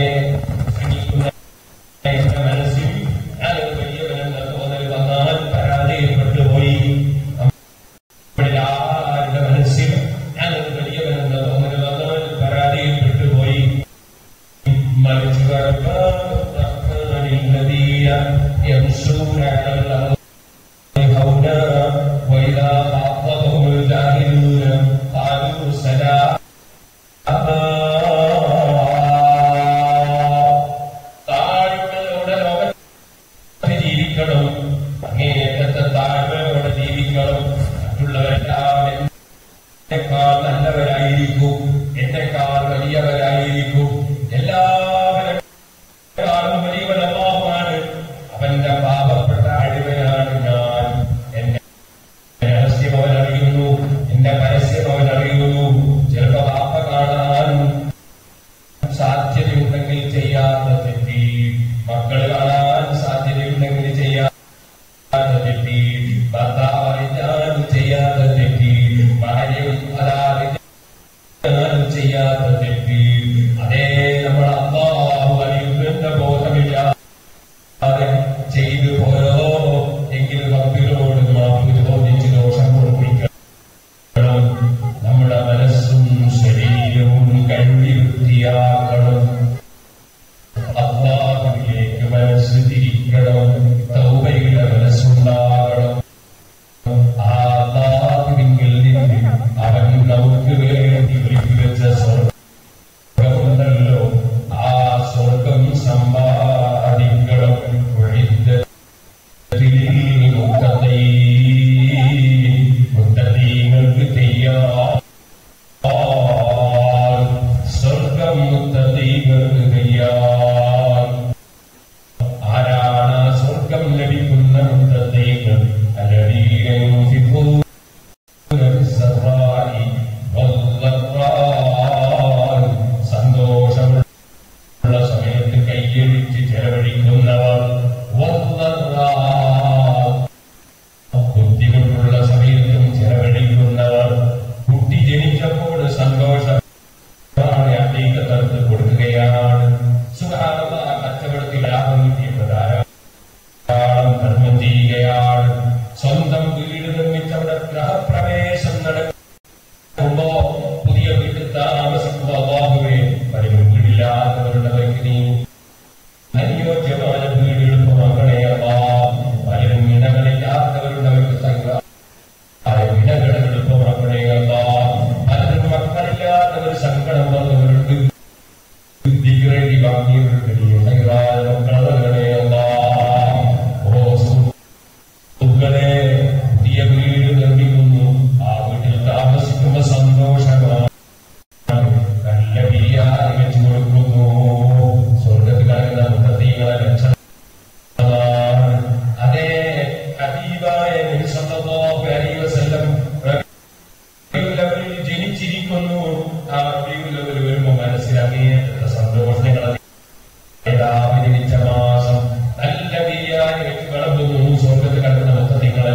എന്റെ മനസ്സിൽ ഞാനൊരു വലിയവനെന്ന തോന്നൽ വന്നാൽ പരാജയപ്പെട്ടുപോയി. നമ്മുടെ ആരുടെ മനസ്സിൽ ഞാനൊരു വലിയവനെന്ന തോന്നൽ വന്നാൽ പരാജയപ്പെട്ടുപോയി. മറിച്ച് ജീവിക്കണം, അങ്ങേയറ്റത്തെ താഴ്മയോടെ ജീവിക്കണം. മറ്റുള്ളവരെല്ലാം എന്നെക്കാൾ നല്ലവരായിരിക്കും, എന്നെക്കാൾ വലിയവരായിരിക്കും. എല്ലാവരെക്കാളും വലിയവൻ അല്ലാഹുവാണ്. അവന്റെ പാപപ്പെട്ട അടിമയാണ് ഞാൻ. എന്റെ രഹസ്യം അവൻ അറിയുന്നു, എന്റെ പരസ്യം അവൻ അറിയുന്നു. ചിലപ്പോ പാപ കാണാൻ സാധ്യതയുണ്ടെങ്കിൽ ചെയ്യാത്ത തെറ്റി, മക്കൾ കാണാൻ സാധ്യതയുണ്ടെങ്കിൽ ചെയ്യാത്ത തെറ്റി, ഭർത്താവ് അറിഞ്ഞാൽ ചെയ്യാത്ത തെറ്റി, ഭാര്യ അതാ ഹബീബായ നബി സല്ലല്ലാഹു അലൈഹി വസല്ലം ജനിച്ചിരിക്കുന്നു. ആ റബീഉൽ അവ്വൽ വരുമ്പോൾ മനസ്സിലാക്കി സന്തോഷങ്ങൾ ജനിച്ച മാസം നല്ല ബിരിയാണി വെച്ച് വിളമ്പുന്നു. സ്വർഗത്ത് കണ്ടുന്ന മൊത്തത്തിങ്ങളെ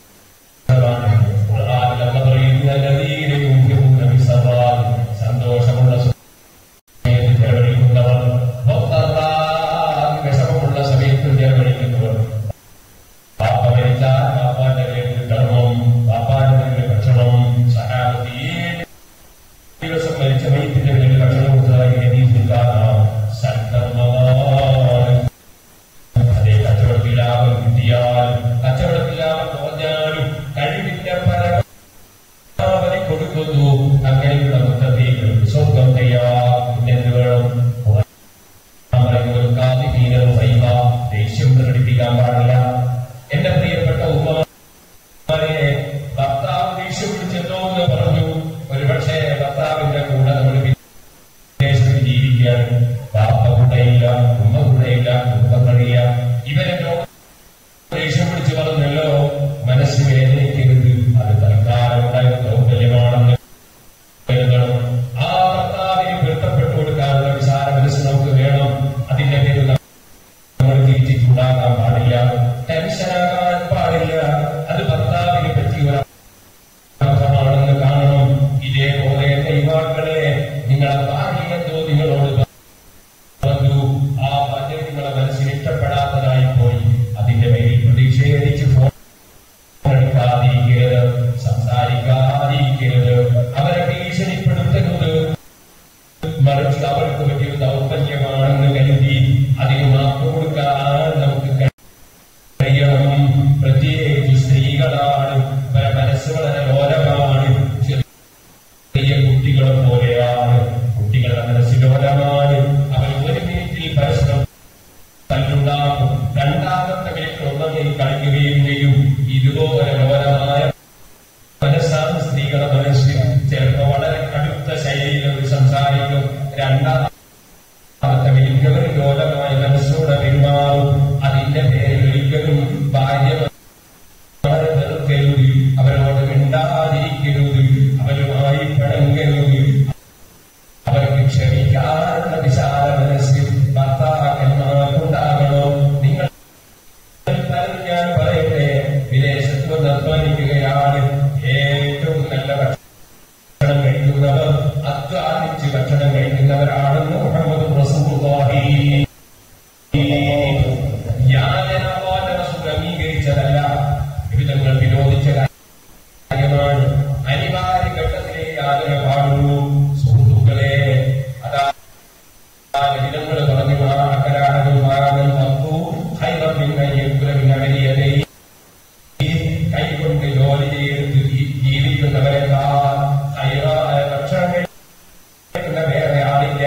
സന്തോഷമുള്ള സമയത്ത് ചെലവഴിക്കുന്നവർ, വിഷമമുള്ള സമയത്ത് ചെലവഴിക്കുന്നവർ, പാപ്പ മരിച്ചാൽ പാപ്പാന്റെ പേരിൽ ധർമ്മം, പാപ്പാന്റെ പേരിൽ ഭക്ഷണം, സഹാബത്തി ഏഴ് ദിവസം മരിച്ച മയത്തിന്റെ പേരിൽ ഭക്ഷണം കൊടുത്തതായി സൽക്കർമ്മമാണ്. അതേ കച്ചവടത്തിൽ ലാഭം കിട്ടിയാലും കച്ചവടത്തിൽ ലാഭം കുറഞ്ഞാലും കഴിവിന്റെ പരമാവധി കൊടുക്കുന്നു. അങ്ങനെയുള്ള മുത്തഖീകൾ സ്വർഗം തയ്യാറെന്ന് വേണം. ദേഷ്യം പ്രകടിപ്പിക്കാൻ പാടില്ല. എന്റെ പ്രിയപ്പെട്ട ഉമ്മമാരെ, ഭർത്താവ് ദേഷ്യം പിടിച്ചെന്നോ എന്ന് പറഞ്ഞു. ഒരുപക്ഷെ ഭർത്താവിന്റെ കൂടെ നമ്മൾ വിദേശത്ത് ജീവിക്കുകയാണ്. പാപ്പ കൂടെയില്ല, ഉമ്മ കൂടെയില്ല, കുടുംബം കഴിയ. ഇവരെന്നോ ദേഷ്യം പിടിച്ച് പറഞ്ഞല്ലോ, മനസ്സ് വേദനിക്കരുത്. അത് തൽക്കാലമുണ്ടായ ദൗർബല്യമാണെന്ന് കരുതണം. ആ ഭർത്താവിന് പൊരുത്തപ്പെട്ടു കൊടുക്കാനുള്ള വിശാല മനസ്സ് നമുക്ക് വേണം. അതിന്റെ പേരിൽ നമ്മൾ തിരിച്ച് ചൂടാകാൻ പാടില്ല, ടെൻഷനാകാൻ പാടില്ല. അത് ഭർത്താവിനെ പറ്റിയ അർത്ഥമാണെന്ന് കാണണം. ഇതേപോലെ ദൈവാക്കളെ നിങ്ങളെ ഭാര്യ എന്തോ നിങ്ങളോട് പറഞ്ഞു, ആ ഭാര്യ നിങ്ങളെ മനസ്സിന് ഇഷ്ടപ്പെടാത്തതായി പോയി. അതിന്റെ പേരിൽ പ്രതിഷേധിച്ച് ഫോണിക്കാതിരിക്കരുത്, സംസാരിക്കാതിരിക്കരുത്, അവരെ ഭീഷണിപ്പെടുത്തരുത്. മറിച്ച് അവർക്ക് വലിയ ദൗർബല്യമാണെന്ന് കരുതി അതിന് മാപ്പ് കൊടുക്കാൻ നമുക്ക് കഴിയണം. പ്രത്യേകിച്ച് സ്ത്രീകളാണ്, മനസ്സ് വളരെ ലോലമാണ്. ചെറിയ കുട്ടികളെ പോലെയാണ്. കുട്ടികളുടെ മനസ്സ് ലോലമാണ്. അവർ ഒരു മിനിറ്റിൽ പരസ്പരം തല്ലുണ്ടാക്കും. രണ്ടാമത്തെ മിനിറ്റ് ഒന്നേ കളിക്കുകയും ചെയ്യും. ഇതുപോലെ ലോലമായ മനസ്സാണ് സ്ത്രീകളുടെ മനസ്സ്. ചിലപ്പോൾ വളരെ കടുത്ത ശൈലിയിൽ അവർ സംസാരിക്കും. രണ്ടാമത്തെ മിനിറ്റ് അവർ ലോലമായ മനസ്സോടെ പെരുമാറും. അതിന്റെ പേരിൽ ഒരിക്കലും ഭാര്യ വെറുക്കരുത്, അവരോട് മിണ്ടാതിരിക്കരുത്, അവരുമായി പിണങ്ങരുത്. അവർക്ക് ക്ഷമിക്കാനുള്ള വിശാല മനസ്സ് ഭർത്താക്കന്മാർക്കുണ്ടാകണോ? നിങ്ങൾ ഞാൻ പറയട്ടെ, വിദേശത്ത് വന്ന് അധ്വാനിക്കുകയാണ്. ഏറ്റവും നല്ല ഭക്ഷണം കഴിക്കുന്നവർ, അധ്വാനിച്ച് ഭക്ഷണം കഴിക്കുന്നവരാണെന്ന് മുഹമ്മദ് റസൂലുള്ളാഹി അംഗീകരിച്ചതല്ല, വിവിധങ്ങൾ വിരോധിച്ച കാര്യമാണ്. അനിവാര്യ ഘട്ടത്തിലെ യാതൊരു പാടുള്ളൂ. സുഹൃത്തുക്കളെ, അതാ വിവിധങ്ങൾ പറഞ്ഞു കൈകൊണ്ട് ജോലി ചെയ്ത് ജീവിക്കുന്നവരെക്കാൾ ഹൈറായ ഭക്ഷണം കഴിക്കുന്ന വേറെ ആളില്ല.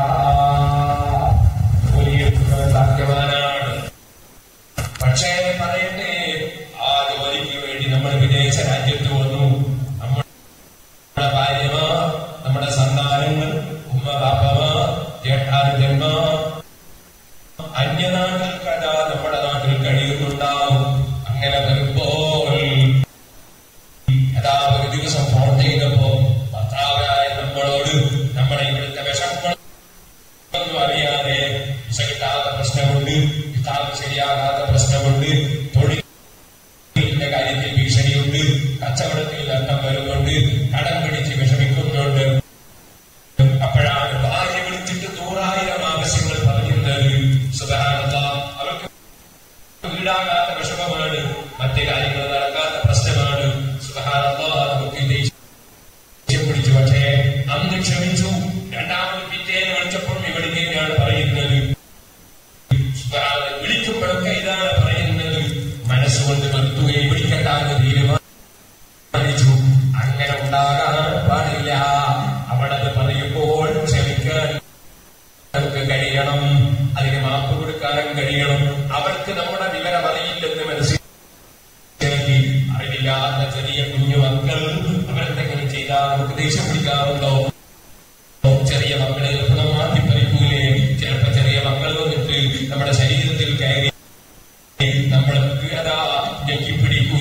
സാധ്യമാനാണ്. പക്ഷേ പറയട്ടെ, ആ ജോലിക്ക് വേണ്ടി നമ്മൾ വിദേശ രാജ്യത്ത് വന്നു. നമ്മുടെ ഭാര്യമാർ, നമ്മുടെ സന്താനങ്ങൾ, ഉമ്മ ബാപ്പമാർ, ജേഷ്ഠാനുജന്മാർ അന്യനാട്ടിൽ കഥ നമ്മുടെ നാട്ടിൽ കഴിയുന്നുണ്ടാവും. അങ്ങനെ വരുമ്പോൾ അതാ ഒരു ദിവസം ഫോൺ ചെയ്തപ്പോ ഭർത്താവായ നമ്മളോട് നമ്മളെ ഇവിടുത്തെ വിഷമങ്ങളൊന്നും അറിയാതെ വിസ കിട്ടാത്ത പ്രശ്നമുണ്ട്, കിട്ടാതെ ശരിയാകാത്ത പ്രശ്നമുണ്ട്, തൊഴിലിന്റെ കാര്യത്തിൽ ഭീഷണിയുണ്ട്, കച്ചവടത്തിൽ നഷ്ടം വരുന്നുണ്ട്, കടം പിടിച്ച് വിഷമിക്കുന്നുണ്ട്. അപ്പോഴാണ് ഭാര്യ വിളിച്ചിട്ട് നൂറായിരം ആവശ്യങ്ങൾ പറഞ്ഞിരുന്നത്. സുബ്ഹാനല്ലാഹ്, അവർക്ക് വീടാകാത്ത വിഷമമാണ്, മറ്റു കാര്യങ്ങൾ നടക്കാത്ത പ്രശ്നമാണ്. സുബ്ഹാനല്ലാഹ്, നമുക്ക് ദേഷ്യം പിടിച്ചു. പക്ഷേ അന്ന് ക്ഷമിച്ചു. രണ്ടാമത് പിറ്റേന്ന് വിളിച്ചപ്പോൾ ഇവിടേക്കാണ് പറയുന്നത്. വിളിക്കുമ്പോഴൊക്കെ ഇതാണ് പറയുന്നത്. മനസ്സുകൊണ്ട് നിർത്തുകയും വിളിക്കേണ്ടാന്ന് തീരുമാനിച്ചു. അങ്ങനെ ഉണ്ടാകാൻ പാടില്ല. അവളത് പറയുമ്പോൾ ക്ഷമിക്കാൻ നമുക്ക് കഴിയണം, അതിന് മാപ്പ് കൊടുക്കാനും കഴിയണം. അവർക്ക് നമ്മുടെ വിവരം അറിയില്ലെന്ന് മനസ്സിലാക്കി. അറിവില്ലാത്ത ചെറിയ കുഞ്ഞു മക്കൾ അവരെന്തെങ്കിലും ചെയ്താൽ നമുക്ക് ദേഷ്യം പിടിക്കാറുണ്ടോ? ചെറിയ മക്കളെ ഗുണം മാറ്റി പറിക്കൂലേ? ചിലപ്പോ ചെറിയ മക്കൾ വന്നിട്ട് നമ്മുടെ ശരീരത്തിൽ കയറി നമ്മളെ അതാ ഞെക്കി പിടിക്കൂ.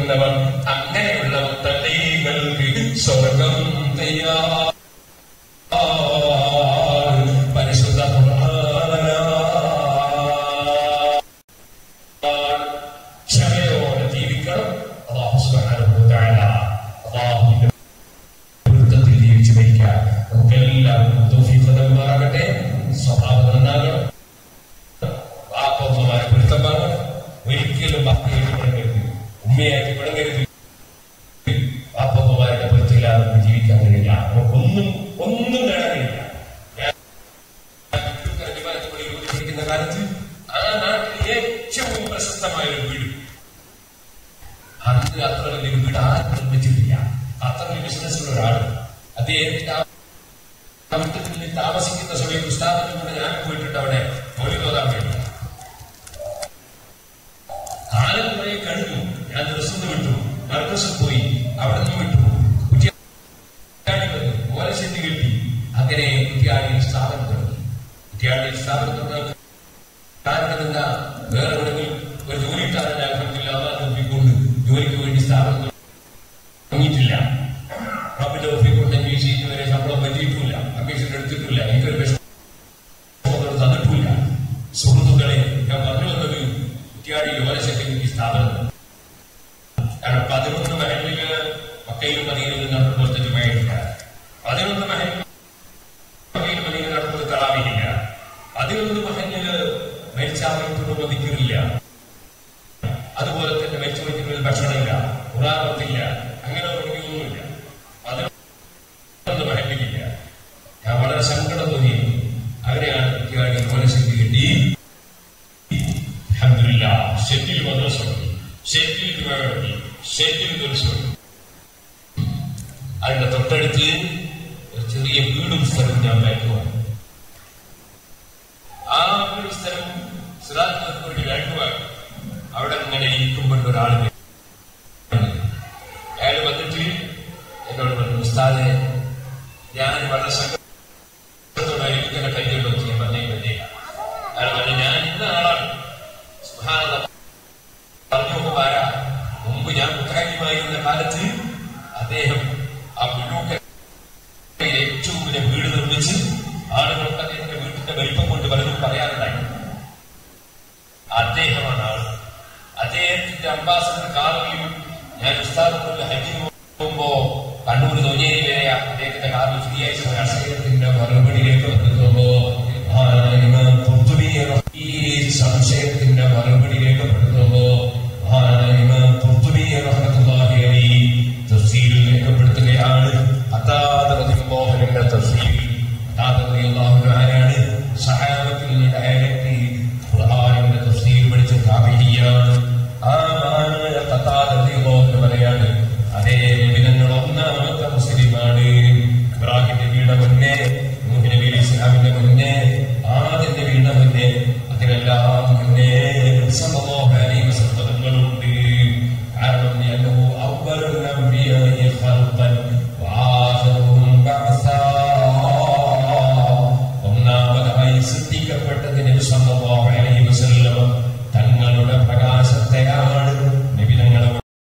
പ്രവർത്തിക്കുന്നവർ അങ്ങനെയുള്ള മുത്തഖീങ്ങൾക്ക് സ്വർഗം തയ്യാർ. പരിശുദ്ധ ക്ഷമയോടെ ജീവിക്കണം. അല്ലാഹു സുബ്ഹാനഹു വ തആല അല്ലാഹുവിന്റെ പൊരുത്തത്തിൽ ജീവിച്ചു മരിക്കാൻ നമുക്കെല്ലാവർക്കും തൗഫീഖ് നൽകുമാറാകട്ടെ. സ്വഭാവം നന്നാകണം. വാപ്പമാരെ പൊരുത്തമാകണം. ഒരിക്കലും ഭക്തിയായിട്ട് പിടങ്ങരുത്, ഉമ്മയായിട്ട് പിടങ്ങരുത്. വാപ്പമാരുടെ പൊരുത്തില്ലാതെ നമുക്ക് ജീവിക്കാൻ കഴിയില്ല. നമുക്കൊന്നും ഒന്നും നേടാൻ കഴിയില്ല. ിക്കുന്ന കാലത്ത് ആ നാട്ടിൽ ഏറ്റവും പ്രശസ്തമായ ഒരു വീട്, അന്ന് അത്ര വലിയൊരു വീട് ആരും നിർമ്മിച്ചിട്ടില്ല. അത്ര വലിയ ബിസിനസ്സുള്ള ഒരാള് അദ്ദേഹത്തിന്റെ വീട്ടിൽ താമസിക്കുന്ന സമയത്ത് ഉസ്താദിലൂടെ ഞാൻ പോയിട്ടുണ്ട് അവിടെ ജോലി തോന്നാൻ വേണ്ടി. കാലം കുറെ കഴിഞ്ഞു. ഞാൻ ദിവസം വിട്ടു, മർക്കസിൽ പോയി, അവിടെ നിന്ന് വിട്ടു, കുറ്റിയാടി വന്നു, ഓലശെത്തി കിട്ടി. അങ്ങനെ കുറ്റിയാടിയിൽ സ്ഥാപനം തുടങ്ങി. കുറ്റിയാടിയിൽ സ്ഥാപനം തുടങ്ങി കാരണം എന്താ, വേറെ എവിടെയെങ്കിലും ഒരു ജോലി ഇട്ടാൽ അൽഹംദുലില്ലാ നോക്കിക്കൊണ്ട് ജോലിക്ക് വേണ്ടി സ്ഥാപനം തുടങ്ങിയിട്ടില്ല. റബ്ബിന്റെ തൗഫീഖ് ഉണ്ടെങ്കിൽ ഈ സീറ്റ് വരെ ശമ്പളം പറ്റിയിട്ടില്ല, കമ്മീഷൻ എടുത്തിട്ടില്ല, എനിക്കൊരു വിഷമം തന്നിട്ടില്ല. സുഹൃത്തുക്കളെ, ഞാൻ പറഞ്ഞു വന്നത് കുറ്റിയാടി ഓലശെത്തി സ്ഥാപനം. കാരണം പതിനൊന്ന് മഹലില് മക്കയിലും മദീനയിലും നടത്തുമ്പോൾ ജുമയില്ല. പതിനൊന്ന് മഹലിൽ മക്കയിലും മദീനയിൽ നടത്തുന്നത് തറാവീഹില്ല. പതിനൊന്ന് മഹലില് മരിച്ചാൽ ദിക്റില്ല. അതുപോലെ തന്നെ മരിച്ചു വയ്ക്കുന്നതിൽ ഭക്ഷണമില്ല, ഖുർആനില്ല, അങ്ങനെ ഒന്നുമില്ല. പതിനൊന്ന് മഹലില്ല. ഞാൻ വളരെ സങ്കടം തോന്നി. അവരെയാണ് കുറ്റിയാടി ഓലശെത്തി കിട്ടി. അൽഹംദുലില്ലാ, ഷെറ്റിൽ മദ്രസ, ഷെറ്റിൽ വേണ്ടി, ഷെറ്റിൽ ദിവസം. അതിന്റെ തൊട്ടടുത്ത് ഒരു ചെറിയ വീടും സ്ഥലവും ഞാൻ വായിക്കുവാണ്. ആ വീടും സ്ഥലവും സിറാജ് രണ്ടുമാണ്. അവിടെ ഇങ്ങനെ ഇരിക്കുമ്പോൾ ഒരാൾ അയാൾ വന്നിട്ട് എന്നോട് പറഞ്ഞു, ഉസ്താദെ, ഞാൻ വളരെ സങ്കടത്തോടായിരിക്കും ഇങ്ങനെ കൈകൾ നോക്കി. ഞാൻ പറഞ്ഞേ പറ്റേ അയാൾ പറഞ്ഞു, ഞാൻ ഇന്ന ആളാണ്. പറഞ്ഞു നോക്കുമാരാ, മുമ്പ് ഞാൻ മുത്തഖീമായിരുന്ന കാലത്ത് അദ്ദേഹം ആ മുഴുവൻ ഏറ്റവും വലിയ വീട് നിർമ്മിച്ച് ആളുകൾക്ക് അദ്ദേഹത്തിന്റെ വീട്ടിന്റെ വലിപ്പം കൊണ്ട് പലതും പറയാറുണ്ടായി. അദ്ദേഹമാണ് ആൾ. അദ്ദേഹത്തിന്റെ അംബാസഡർ കാറിൽ ഞാൻ ഉസ്താദ് ഹജ്ജിന് പോകുമ്പോ കണ്ണൂർ തൊഞ്ഞേരി വരെ അദ്ദേഹത്തിന്റെ കാറിൽ ഫ്രീ ആയിട്ട് അദ്ദേഹത്തിന്റെ മറുപടിയിലേക്ക് വന്നിട്ടുമ്പോ ഈ സംശയം